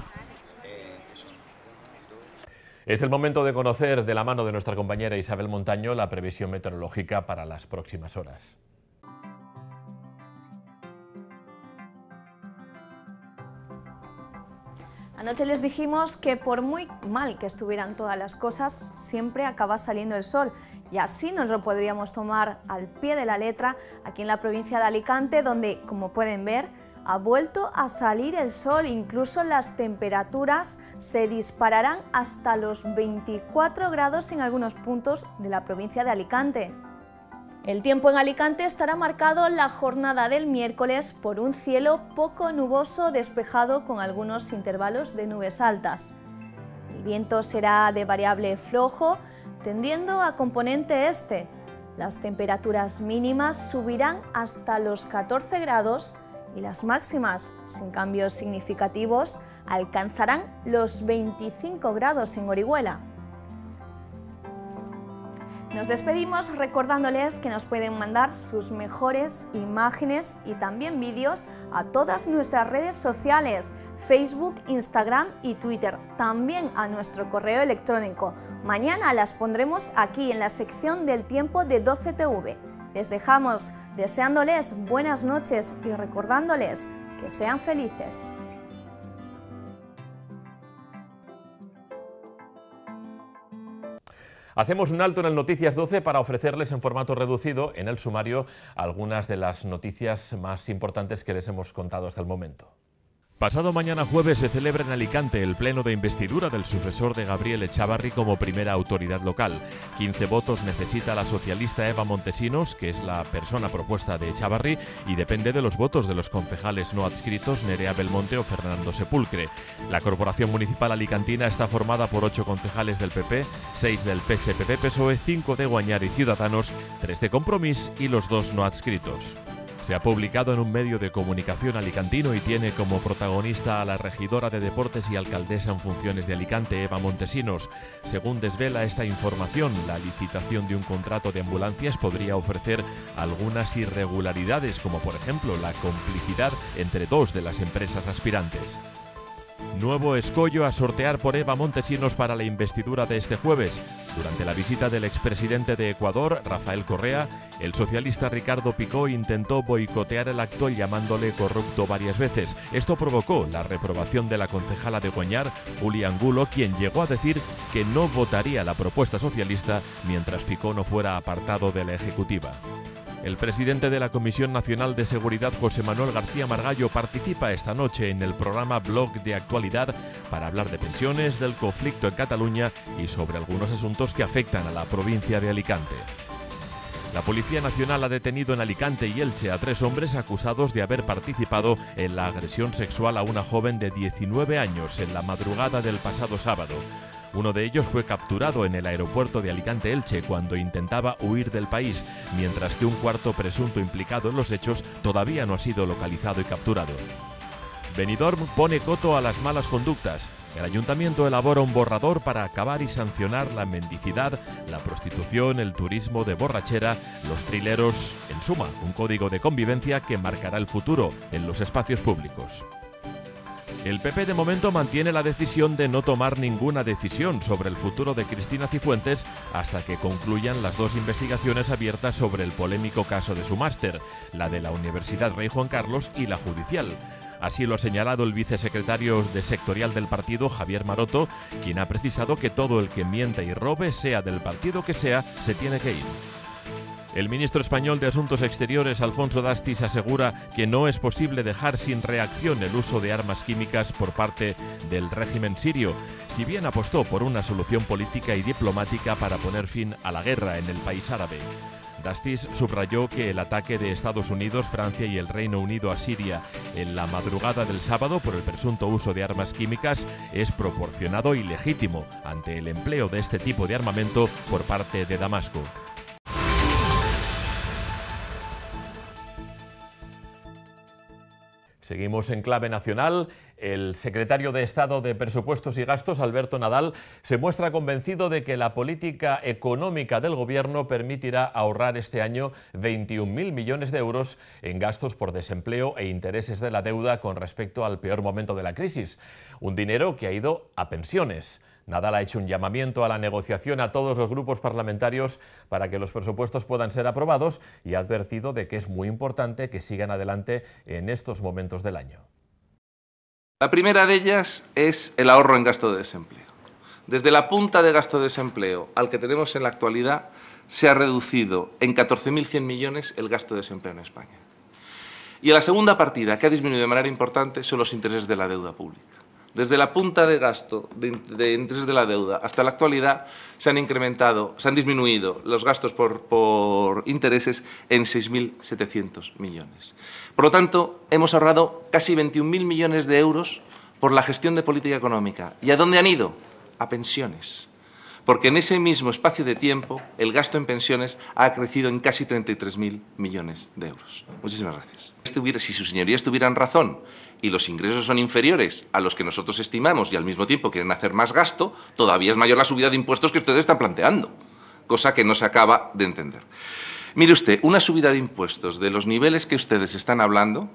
Es el momento de conocer de la mano de nuestra compañera Isabel Montaño la previsión meteorológica para las próximas horas. Anoche les dijimos que por muy mal que estuvieran todas las cosas, siempre acaba saliendo el sol. Y así nos lo podríamos tomar al pie de la letra aquí en la provincia de Alicante, donde, como pueden ver, ha vuelto a salir el sol. Incluso las temperaturas se dispararán hasta los 24 grados en algunos puntos de la provincia de Alicante. El tiempo en Alicante estará marcado la jornada del miércoles por un cielo poco nuboso despejado con algunos intervalos de nubes altas. El viento será de variable flojo, tendiendo a componente este. Las temperaturas mínimas subirán hasta los 14 grados y las máximas, sin cambios significativos, alcanzarán los 25 grados en Orihuela. Nos despedimos recordándoles que nos pueden mandar sus mejores imágenes y también vídeos a todas nuestras redes sociales, Facebook, Instagram y Twitter, también a nuestro correo electrónico. Mañana las pondremos aquí en la sección del tiempo de 12TV. Les dejamos deseándoles buenas noches y recordándoles que sean felices. Hacemos un alto en el Noticias 12 para ofrecerles en formato reducido en el sumario algunas de las noticias más importantes que les hemos contado hasta el momento. Pasado mañana jueves se celebra en Alicante el pleno de investidura del sucesor de Gabriel Echavarri como primera autoridad local. 15 votos necesita la socialista Eva Montesinos, que es la persona propuesta de Echavarri, y depende de los votos de los concejales no adscritos Nerea Belmonte o Fernando Sepulcre. La corporación municipal alicantina está formada por 8 concejales del PP, 6 del PSPP-PSOE, 5 de Guañar y Ciudadanos, 3 de Compromís y los 2 no adscritos. Se ha publicado en un medio de comunicación alicantino y tiene como protagonista a la regidora de Deportes y alcaldesa en funciones de Alicante, Eva Montesinos. Según desvela esta información, la licitación de un contrato de ambulancias podría ofrecer algunas irregularidades, como por ejemplo la complicidad entre 2 de las empresas aspirantes. Nuevo escollo a sortear por Eva Montesinos para la investidura de este jueves. Durante la visita del expresidente de Ecuador, Rafael Correa, el socialista Ricardo Picó intentó boicotear el acto llamándole corrupto varias veces. Esto provocó la reprobación de la concejala de Guañar, Julia Angulo, quien llegó a decir que no votaría la propuesta socialista mientras Picó no fuera apartado de la ejecutiva. El presidente de la Comisión Nacional de Seguridad, José Manuel García Margallo, participa esta noche en el programa Blog de Actualidad para hablar de pensiones, del conflicto en Cataluña y sobre algunos asuntos que afectan a la provincia de Alicante. La Policía Nacional ha detenido en Alicante y Elche a 3 hombres acusados de haber participado en la agresión sexual a una joven de 19 años en la madrugada del pasado sábado. Uno de ellos fue capturado en el aeropuerto de Alicante-Elche cuando intentaba huir del país, mientras que un cuarto presunto implicado en los hechos todavía no ha sido localizado y capturado. Benidorm pone coto a las malas conductas. El ayuntamiento elabora un borrador para acabar y sancionar la mendicidad, la prostitución, el turismo de borrachera, los trileros, en suma, un código de convivencia que marcará el futuro en los espacios públicos. El PP de momento mantiene la decisión de no tomar ninguna decisión sobre el futuro de Cristina Cifuentes hasta que concluyan las dos investigaciones abiertas sobre el polémico caso de su máster, la de la Universidad Rey Juan Carlos y la judicial. Así lo ha señalado el vicesecretario de sectorial del partido, Javier Maroto, quien ha precisado que todo el que mienta y robe, sea del partido que sea, se tiene que ir. El ministro español de Asuntos Exteriores, Alfonso Dastis, asegura que no es posible dejar sin reacción el uso de armas químicas por parte del régimen sirio, si bien apostó por una solución política y diplomática para poner fin a la guerra en el país árabe. Dastis subrayó que el ataque de Estados Unidos, Francia y el Reino Unido a Siria en la madrugada del sábado por el presunto uso de armas químicas es proporcionado y legítimo ante el empleo de este tipo de armamento por parte de Damasco. Seguimos en clave nacional. El secretario de Estado de Presupuestos y Gastos, Alberto Nadal, se muestra convencido de que la política económica del Gobierno permitirá ahorrar este año 21.000 millones de euros en gastos por desempleo e intereses de la deuda con respecto al peor momento de la crisis. Un dinero que ha ido a pensiones. Nadal ha hecho un llamamiento a la negociación a todos los grupos parlamentarios para que los presupuestos puedan ser aprobados y ha advertido de que es muy importante que sigan adelante en estos momentos del año. La primera de ellas es el ahorro en gasto de desempleo. Desde la punta de gasto de desempleo al que tenemos en la actualidad se ha reducido en 14.100 millones el gasto de desempleo en España. Y la segunda partida que ha disminuido de manera importante son los intereses de la deuda pública. Desde la punta de gasto de intereses de la deuda hasta la actualidad se han disminuido los gastos por intereses en 6.700 millones. Por lo tanto, hemos ahorrado casi 21.000 millones de euros por la gestión de política económica. ¿Y a dónde han ido? A pensiones. Porque en ese mismo espacio de tiempo el gasto en pensiones ha crecido en casi 33.000 millones de euros. Muchísimas gracias. Si sus señorías tuvieran razón y los ingresos son inferiores a los que nosotros estimamos y al mismo tiempo quieren hacer más gasto, todavía es mayor la subida de impuestos que ustedes están planteando, cosa que no se acaba de entender. Mire usted, una subida de impuestos de los niveles que ustedes están hablando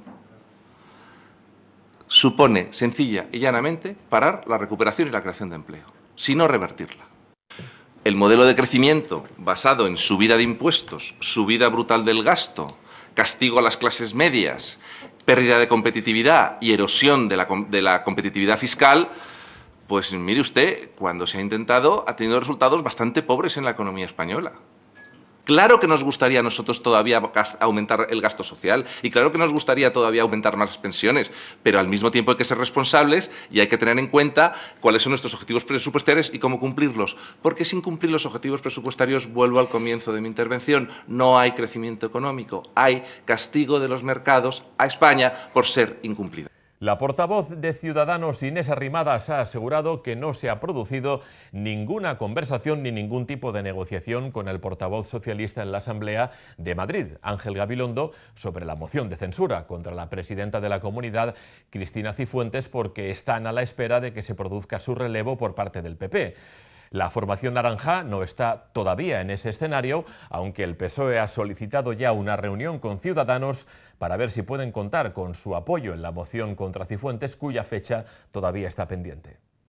supone, sencilla y llanamente, parar la recuperación y la creación de empleo, si no revertirla. El modelo de crecimiento basado en subida de impuestos, subida brutal del gasto, castigo a las clases medias, pérdida de competitividad y erosión de la competitividad fiscal, pues mire usted, cuando se ha intentado ha tenido resultados bastante pobres en la economía española. Claro que nos gustaría a nosotros todavía aumentar el gasto social y claro que nos gustaría todavía aumentar más las pensiones, pero al mismo tiempo hay que ser responsables y hay que tener en cuenta cuáles son nuestros objetivos presupuestarios y cómo cumplirlos. Porque sin cumplir los objetivos presupuestarios, vuelvo al comienzo de mi intervención, no hay crecimiento económico, hay castigo de los mercados a España por ser incumplida. La portavoz de Ciudadanos, Inés Arrimadas, ha asegurado que no se ha producido ninguna conversación ni ningún tipo de negociación con el portavoz socialista en la Asamblea de Madrid, Ángel Gabilondo, sobre la moción de censura contra la presidenta de la Comunidad, Cristina Cifuentes, porque están a la espera de que se produzca su relevo por parte del PP. La formación naranja no está todavía en ese escenario, aunque el PSOE ha solicitado ya una reunión con Ciudadanos para ver si pueden contar con su apoyo en la moción contra Cifuentes, cuya fecha todavía está pendiente.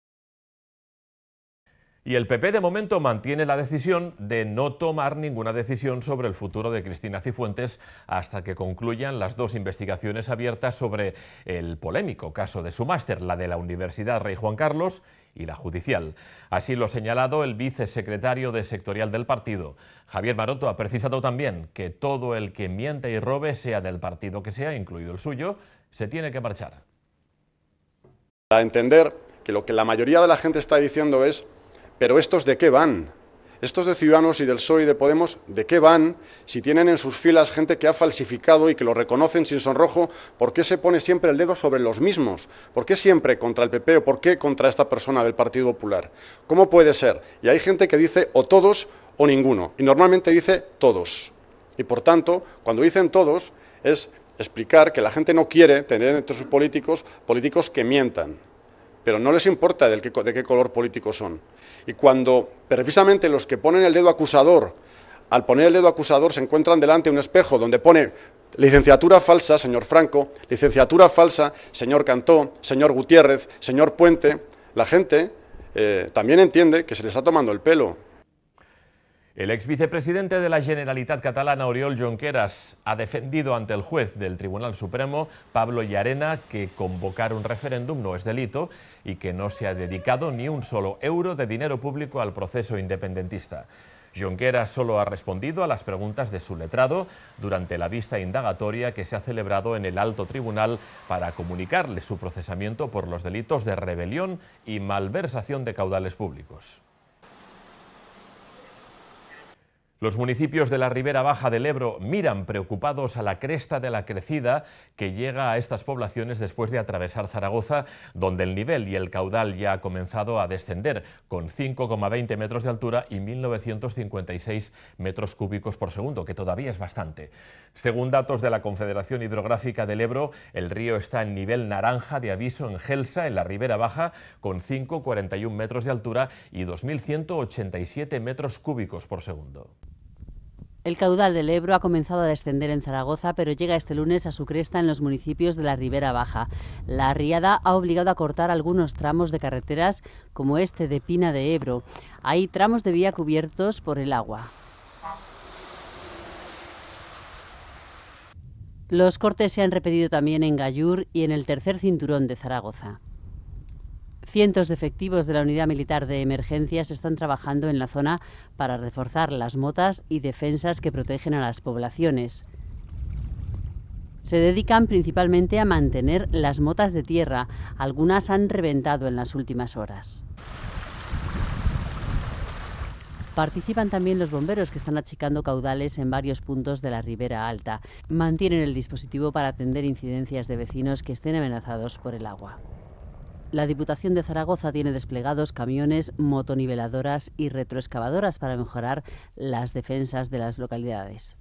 Y el PP de momento mantiene la decisión de no tomar ninguna decisión sobre el futuro de Cristina Cifuentes hasta que concluyan las dos investigaciones abiertas sobre el polémico caso de su máster, la de la Universidad Rey Juan Carlos y la judicial. Así lo ha señalado el vicesecretario de sectorial del partido. Javier Maroto ha precisado también que todo el que miente y robe, sea del partido que sea, incluido el suyo, se tiene que marchar. A entender que lo que la mayoría de la gente está diciendo es: ¿pero estos de qué van? Estos de Ciudadanos y del PSOE y de Podemos, ¿de qué van? Si tienen en sus filas gente que ha falsificado y que lo reconocen sin sonrojo, ¿por qué se pone siempre el dedo sobre los mismos? ¿Por qué siempre contra el PP o por qué contra esta persona del Partido Popular? ¿Cómo puede ser? Y hay gente que dice o todos o ninguno, y normalmente dice todos. Y por tanto, cuando dicen todos, es explicar que la gente no quiere tener entre sus políticos que mientan. Pero no les importa de qué color político son. Y cuando precisamente los que ponen el dedo acusador, al poner el dedo acusador se encuentran delante de un espejo donde pone Licenciatura falsa, señor Franco, licenciatura falsa, señor Cantó, señor Gutiérrez, señor Puente. La gente también entiende que se le está tomando el pelo. El ex vicepresidente de la Generalitat catalana, Oriol Junqueras, ha defendido ante el juez del Tribunal Supremo, Pablo Llarena, que convocar un referéndum no es delito y que no se ha dedicado ni un solo euro de dinero público al proceso independentista. Junqueras solo ha respondido a las preguntas de su letrado durante la vista indagatoria que se ha celebrado en el Alto Tribunal para comunicarle su procesamiento por los delitos de rebelión y malversación de caudales públicos. Los municipios de la Ribera Baja del Ebro miran preocupados a la cresta de la crecida que llega a estas poblaciones después de atravesar Zaragoza, donde el nivel y el caudal ya ha comenzado a descender, con 5,20 metros de altura y 1.956 metros cúbicos por segundo, que todavía es bastante. Según datos de la Confederación Hidrográfica del Ebro, el río está en nivel naranja de aviso en Gelsa, en la Ribera Baja, con 5,41 metros de altura y 2.187 metros cúbicos por segundo. El caudal del Ebro ha comenzado a descender en Zaragoza, pero llega este lunes a su cresta en los municipios de la Ribera Baja. La riada ha obligado a cortar algunos tramos de carreteras, como este de Pina de Ebro. Hay tramos de vía cubiertos por el agua. Los cortes se han repetido también en Gallur y en el tercer cinturón de Zaragoza. Cientos de efectivos de la Unidad Militar de Emergencias están trabajando en la zona para reforzar las motas y defensas que protegen a las poblaciones. Se dedican principalmente a mantener las motas de tierra. Algunas han reventado en las últimas horas. Participan también los bomberos, que están achicando caudales en varios puntos de la Ribera Alta. Mantienen el dispositivo para atender incidencias de vecinos que estén amenazados por el agua. La Diputación de Zaragoza tiene desplegados camiones, motoniveladoras y retroexcavadoras para mejorar las defensas de las localidades.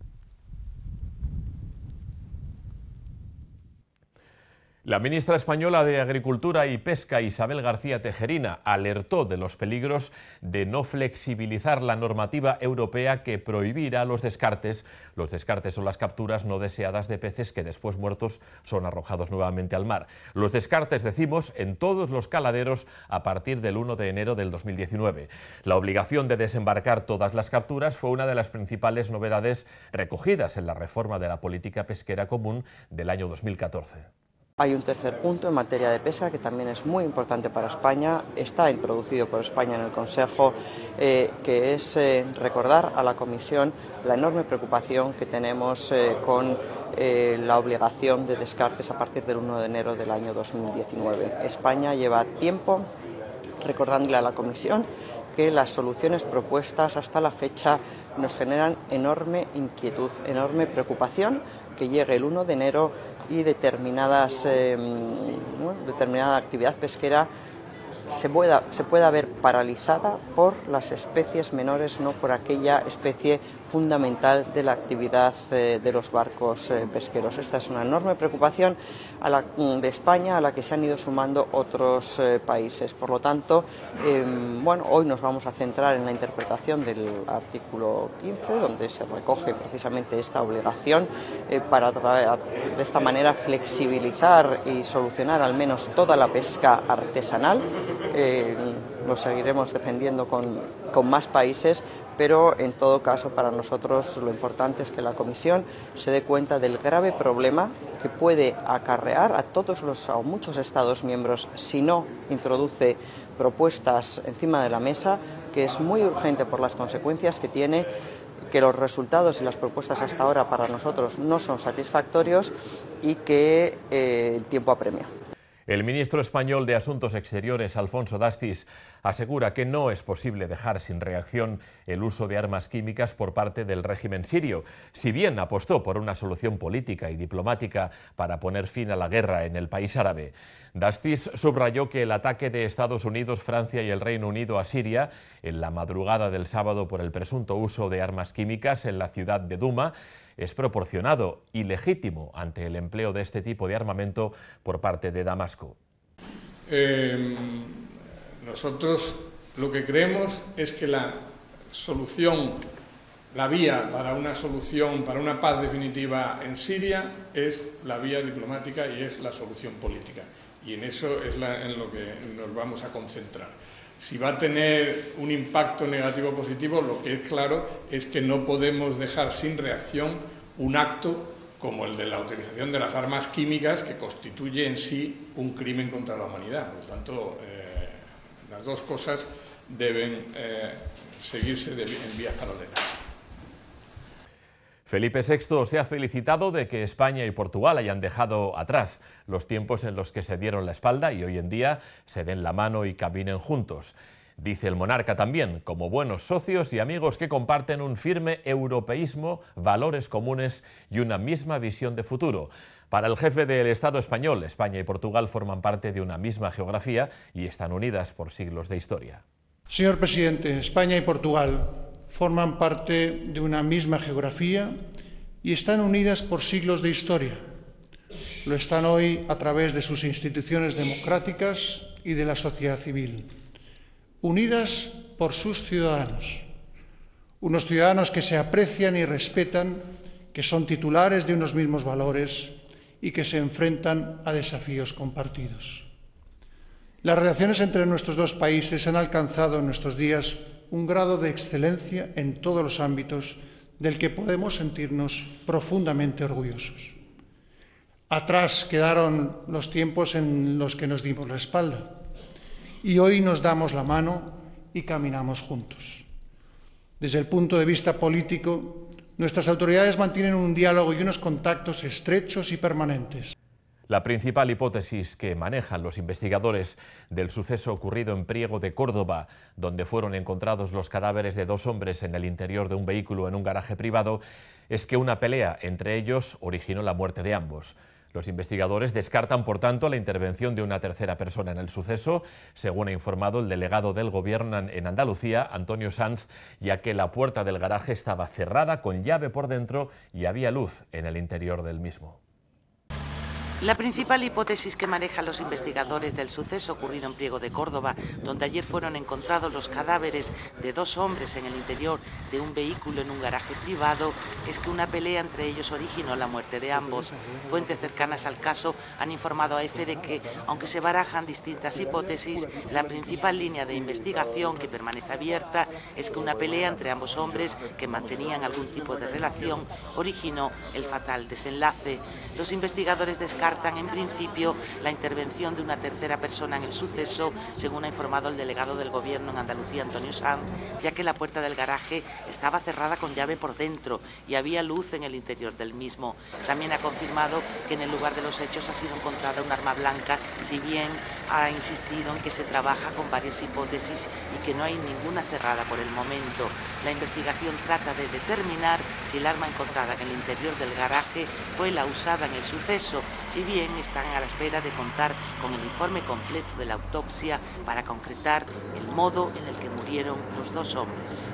La ministra española de Agricultura y Pesca, Isabel García Tejerina, alertó de los peligros de no flexibilizar la normativa europea que prohibirá los descartes. Los descartes son las capturas no deseadas de peces que después muertos son arrojados nuevamente al mar. Los descartes, decimos, en todos los caladeros a partir del 1 de enero del 2019. La obligación de desembarcar todas las capturas fue una de las principales novedades recogidas en la reforma de la política pesquera común del año 2014. Hay un tercer punto en materia de pesca que también es muy importante para España, está introducido por España en el Consejo, que es recordar a la Comisión la enorme preocupación que tenemos con la obligación de descartes a partir del 1 de enero del año 2019. España lleva tiempo recordándole a la Comisión que las soluciones propuestas hasta la fecha nos generan enorme inquietud, enorme preocupación que llegue el 1 de enero y determinada actividad pesquera se pueda ver paralizada por las especies menores, no por aquella especie fundamental de la actividad de los barcos pesqueros. Esta es una enorme preocupación de España, a la que se han ido sumando otros países. Por lo tanto, hoy nos vamos a centrar en la interpretación del artículo 15, donde se recoge precisamente esta obligación para de esta manera flexibilizar y solucionar al menos toda la pesca artesanal. Lo seguiremos defendiendo con más países, pero en todo caso para nosotros lo importante es que la Comisión se dé cuenta del grave problema que puede acarrear a muchos Estados miembros si no introduce propuestas encima de la mesa, que es muy urgente por las consecuencias que tiene, que los resultados y las propuestas hasta ahora para nosotros no son satisfactorios y que el tiempo apremia. El ministro español de Asuntos Exteriores, Alfonso Dastis, asegura que no es posible dejar sin reacción el uso de armas químicas por parte del régimen sirio. Si bien apostó por una solución política y diplomática para poner fin a la guerra en el país árabe, Dastis subrayó que el ataque de Estados Unidos, Francia y el Reino Unido a Siria en la madrugada del sábado por el presunto uso de armas químicas en la ciudad de Duma es proporcionado y legítimo ante el empleo de este tipo de armamento por parte de Damasco. Nosotros lo que creemos es que la solución La vía para una solución, para una paz definitiva en Siria es la vía diplomática y es la solución política. Y en eso es en lo que nos vamos a concentrar. Si va a tener un impacto negativo o positivo, lo que es claro es que no podemos dejar sin reacción un acto como el de la utilización de las armas químicas, que constituye en sí un crimen contra la humanidad. Por lo tanto, las dos cosas deben seguirse en vías paralelas. Felipe VI se ha felicitado de que España y Portugal hayan dejado atrás los tiempos en los que se dieron la espalda y hoy en día se den la mano y caminen juntos. Dice el monarca también, como buenos socios y amigos que comparten un firme europeísmo, valores comunes y una misma visión de futuro. Para el jefe del Estado español, España y Portugal forman parte de una misma geografía y están unidas por siglos de historia. Señor presidente, España y Portugal forman parte de una misma geografía y están unidas por siglos de historia. Lo están hoy a través de sus instituciones democráticas y de la sociedad civil. Unidas por sus ciudadanos. Unos ciudadanos que se aprecian y respetan, que son titulares de unos mismos valores y que se enfrentan a desafíos compartidos. Las relaciones entre nuestros dos países han alcanzado en nuestros días un grado de excelencia en todos los ámbitos del que podemos sentirnos profundamente orgullosos. Atrás quedaron los tiempos en los que nos dimos la espalda y hoy nos damos la mano y caminamos juntos. Desde el punto de vista político, nuestras autoridades mantienen un diálogo y unos contactos estrechos y permanentes. La principal hipótesis que manejan los investigadores del suceso ocurrido en Priego de Córdoba, donde fueron encontrados los cadáveres de dos hombres en el interior de un vehículo en un garaje privado, es que una pelea entre ellos originó la muerte de ambos. Los investigadores descartan, por tanto, la intervención de una tercera persona en el suceso, según ha informado el delegado del Gobierno en Andalucía, Antonio Sanz, ya que la puerta del garaje estaba cerrada con llave por dentro y había luz en el interior del mismo. La principal hipótesis que manejan los investigadores del suceso ocurrido en Priego de Córdoba, donde ayer fueron encontrados los cadáveres de dos hombres en el interior de un vehículo en un garaje privado, es que una pelea entre ellos originó la muerte de ambos. Fuentes cercanas al caso han informado a EFE de que, aunque se barajan distintas hipótesis, la principal línea de investigación que permanece abierta es que una pelea entre ambos hombres que mantenían algún tipo de relación originó el fatal desenlace. Los investigadores descartan en principio la intervención de una tercera persona en el suceso, según ha informado el delegado del Gobierno en Andalucía, Antonio Sanz, ya que la puerta del garaje estaba cerrada con llave por dentro y había luz en el interior del mismo. También ha confirmado que en el lugar de los hechos ha sido encontrada un arma blanca, si bien ha insistido en que se trabaja con varias hipótesis y que no hay ninguna cerrada por el momento. La investigación trata de determinar si el arma encontrada en el interior del garaje fue la usada en el suceso, si bien están a la espera de contar con el informe completo de la autopsia para concretar el modo en el que murieron los dos hombres.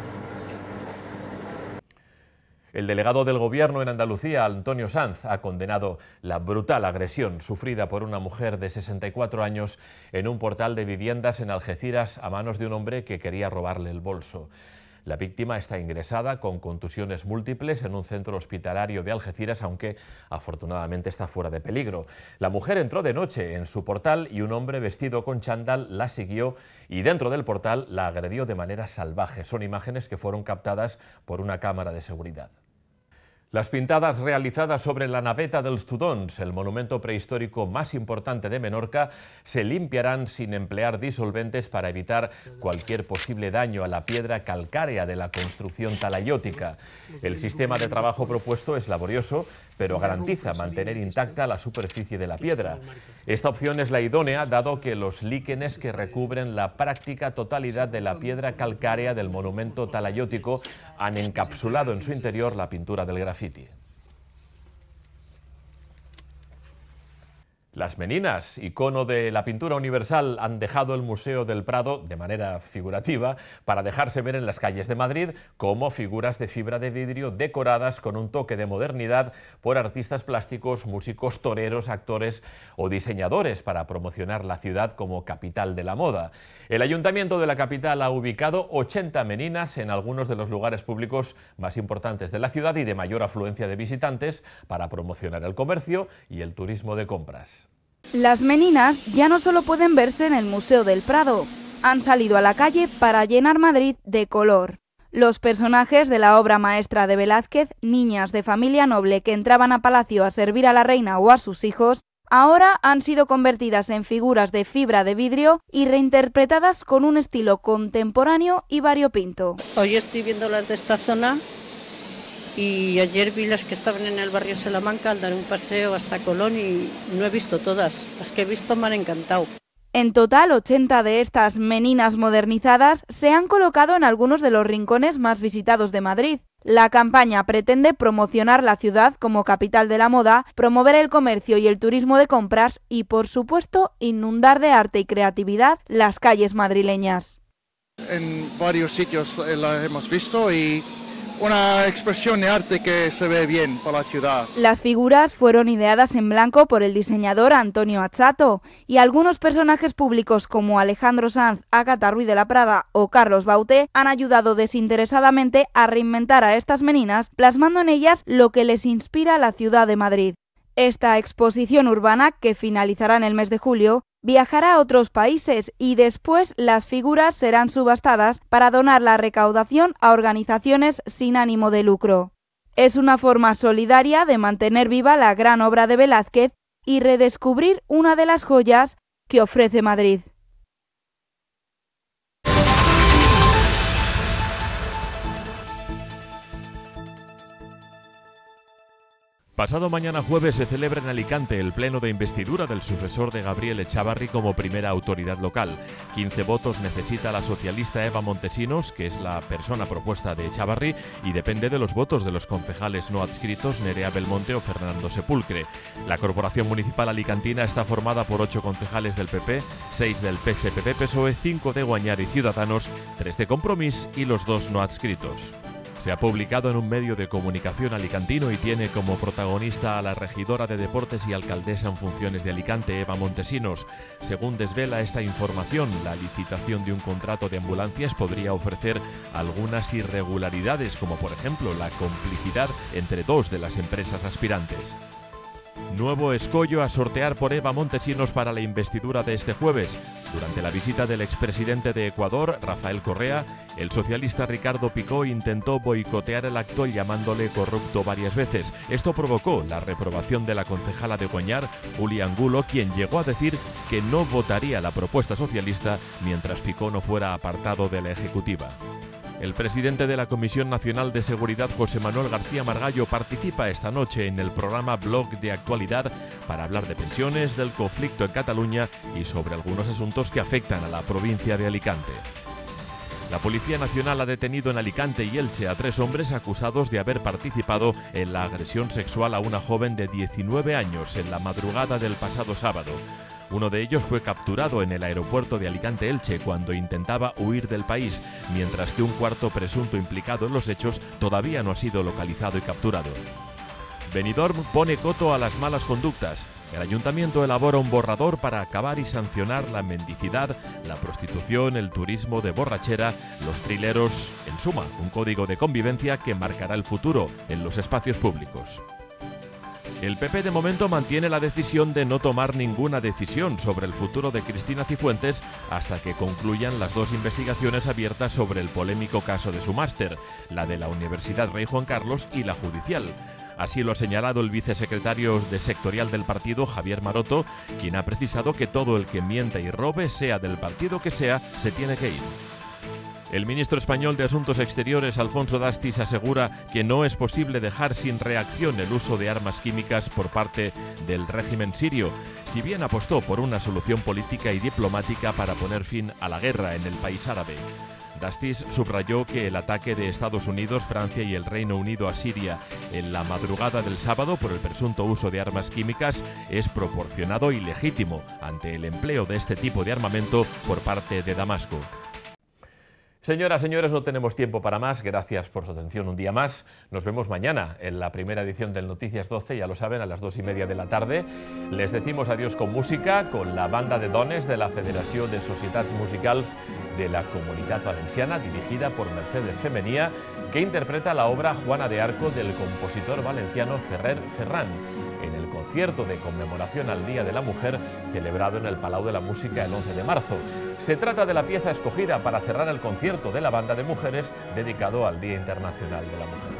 El delegado del Gobierno en Andalucía, Antonio Sanz, ha condenado la brutal agresión sufrida por una mujer de 64 años en un portal de viviendas en Algeciras a manos de un hombre que quería robarle el bolso. La víctima está ingresada con contusiones múltiples en un centro hospitalario de Algeciras, aunque afortunadamente está fuera de peligro. La mujer entró de noche en su portal y un hombre vestido con chándal la siguió y dentro del portal la agredió de manera salvaje. Son imágenes que fueron captadas por una cámara de seguridad. Las pintadas realizadas sobre la naveta dels Tudons, el monumento prehistórico más importante de Menorca, se limpiarán sin emplear disolventes para evitar cualquier posible daño a la piedra calcárea de la construcción talayótica. El sistema de trabajo propuesto es laborioso, pero garantiza mantener intacta la superficie de la piedra. Esta opción es la idónea, dado que los líquenes que recubren la práctica totalidad de la piedra calcárea del monumento talayótico han encapsulado en su interior la pintura del grafiti. Las meninas, icono de la pintura universal, han dejado el Museo del Prado, de manera figurativa, para dejarse ver en las calles de Madrid como figuras de fibra de vidrio decoradas con un toque de modernidad por artistas plásticos, músicos, toreros, actores o diseñadores para promocionar la ciudad como capital de la moda. El Ayuntamiento de la capital ha ubicado 80 meninas en algunos de los lugares públicos más importantes de la ciudad y de mayor afluencia de visitantes para promocionar el comercio y el turismo de compras. Las meninas ya no solo pueden verse en el Museo del Prado, han salido a la calle para llenar Madrid de color. Los personajes de la obra maestra de Velázquez, niñas de familia noble que entraban a palacio a servir a la reina o a sus hijos, ahora han sido convertidas en figuras de fibra de vidrio y reinterpretadas con un estilo contemporáneo y variopinto. Hoy estoy viendo las de esta zona y ayer vi las que estaban en el barrio Salamanca al dar un paseo hasta Colón y no he visto todas. Las que he visto me han encantado. En total, 80 de estas meninas modernizadas se han colocado en algunos de los rincones más visitados de Madrid. La campaña pretende promocionar la ciudad como capital de la moda, promover el comercio y el turismo de compras y, por supuesto, inundar de arte y creatividad las calles madrileñas. En varios sitios la hemos visto y una expresión de arte que se ve bien para la ciudad. Las figuras fueron ideadas en blanco por el diseñador Antonio Achato y algunos personajes públicos como Alejandro Sanz, Ágata Ruiz de la Prada o Carlos Baute han ayudado desinteresadamente a reinventar a estas meninas, plasmando en ellas lo que les inspira a la ciudad de Madrid. Esta exposición urbana, que finalizará en el mes de julio, viajará a otros países y después las figuras serán subastadas para donar la recaudación a organizaciones sin ánimo de lucro. Es una forma solidaria de mantener viva la gran obra de Velázquez y redescubrir una de las joyas que ofrece Madrid. Pasado mañana jueves se celebra en Alicante el pleno de investidura del sucesor de Gabriel Echávarri como primera autoridad local. 15 votos necesita la socialista Eva Montesinos, que es la persona propuesta de Echávarri, y depende de los votos de los concejales no adscritos Nerea Belmonte o Fernando Sepulcre. La corporación municipal alicantina está formada por 8 concejales del PP, 6 del PSPP-PSOE, 5 de Guañar y Ciudadanos, 3 de Compromís y los 2 no adscritos. Se ha publicado en un medio de comunicación alicantino y tiene como protagonista a la regidora de Deportes y alcaldesa en funciones de Alicante, Eva Montesinos. Según desvela esta información, la licitación de un contrato de ambulancias podría ofrecer algunas irregularidades, como por ejemplo la complicidad entre 2 de las empresas aspirantes. Nuevo escollo a sortear por Eva Montesinos para la investidura de este jueves. Durante la visita del expresidente de Ecuador, Rafael Correa, el socialista Ricardo Picó intentó boicotear el acto llamándole corrupto varias veces. Esto provocó la reprobación de la concejala de Guañar, Julia Angulo, quien llegó a decir que no votaría la propuesta socialista mientras Picó no fuera apartado de la ejecutiva. El presidente de la Comisión Nacional de Seguridad, José Manuel García Margallo, participa esta noche en el programa Blog de Actualidad para hablar de pensiones, del conflicto en Cataluña y sobre algunos asuntos que afectan a la provincia de Alicante. La Policía Nacional ha detenido en Alicante y Elche a 3 hombres acusados de haber participado en la agresión sexual a una joven de 19 años en la madrugada del pasado sábado. Uno de ellos fue capturado en el aeropuerto de Alicante-Elche cuando intentaba huir del país, mientras que un cuarto presunto implicado en los hechos todavía no ha sido localizado y capturado. Benidorm pone coto a las malas conductas. El ayuntamiento elabora un borrador para acabar y sancionar la mendicidad, la prostitución, el turismo de borrachera, los trileros, en suma, un código de convivencia que marcará el futuro en los espacios públicos. El PP de momento mantiene la decisión de no tomar ninguna decisión sobre el futuro de Cristina Cifuentes hasta que concluyan las 2 investigaciones abiertas sobre el polémico caso de su máster, la de la Universidad Rey Juan Carlos y la judicial. Así lo ha señalado el vicesecretario de sectorial del partido, Javier Maroto, quien ha precisado que todo el que mienta y robe, sea del partido que sea, se tiene que ir. El ministro español de Asuntos Exteriores, Alfonso Dastis, asegura que no es posible dejar sin reacción el uso de armas químicas por parte del régimen sirio, si bien apostó por una solución política y diplomática para poner fin a la guerra en el país árabe. Dastis subrayó que el ataque de Estados Unidos, Francia y el Reino Unido a Siria en la madrugada del sábado por el presunto uso de armas químicas es proporcionado y legítimo ante el empleo de este tipo de armamento por parte de Damasco. Señoras, señores, no tenemos tiempo para más. Gracias por su atención un día más. Nos vemos mañana en la primera edición del Noticias 12, ya lo saben, a las 2:30 de la tarde. Les decimos adiós con música, con la banda de dones de la Federació de Societats Musicals de la Comunitat Valenciana, dirigida por Mercedes Femenia, que interpreta la obra Juana de Arco del compositor valenciano Ferrer Ferran, en el concierto de conmemoración al Día de la Mujer celebrado en el Palau de la Música el 11 de marzo. Se trata de la pieza escogida para cerrar el concierto de la banda de mujeres dedicado al Día Internacional de la Mujer.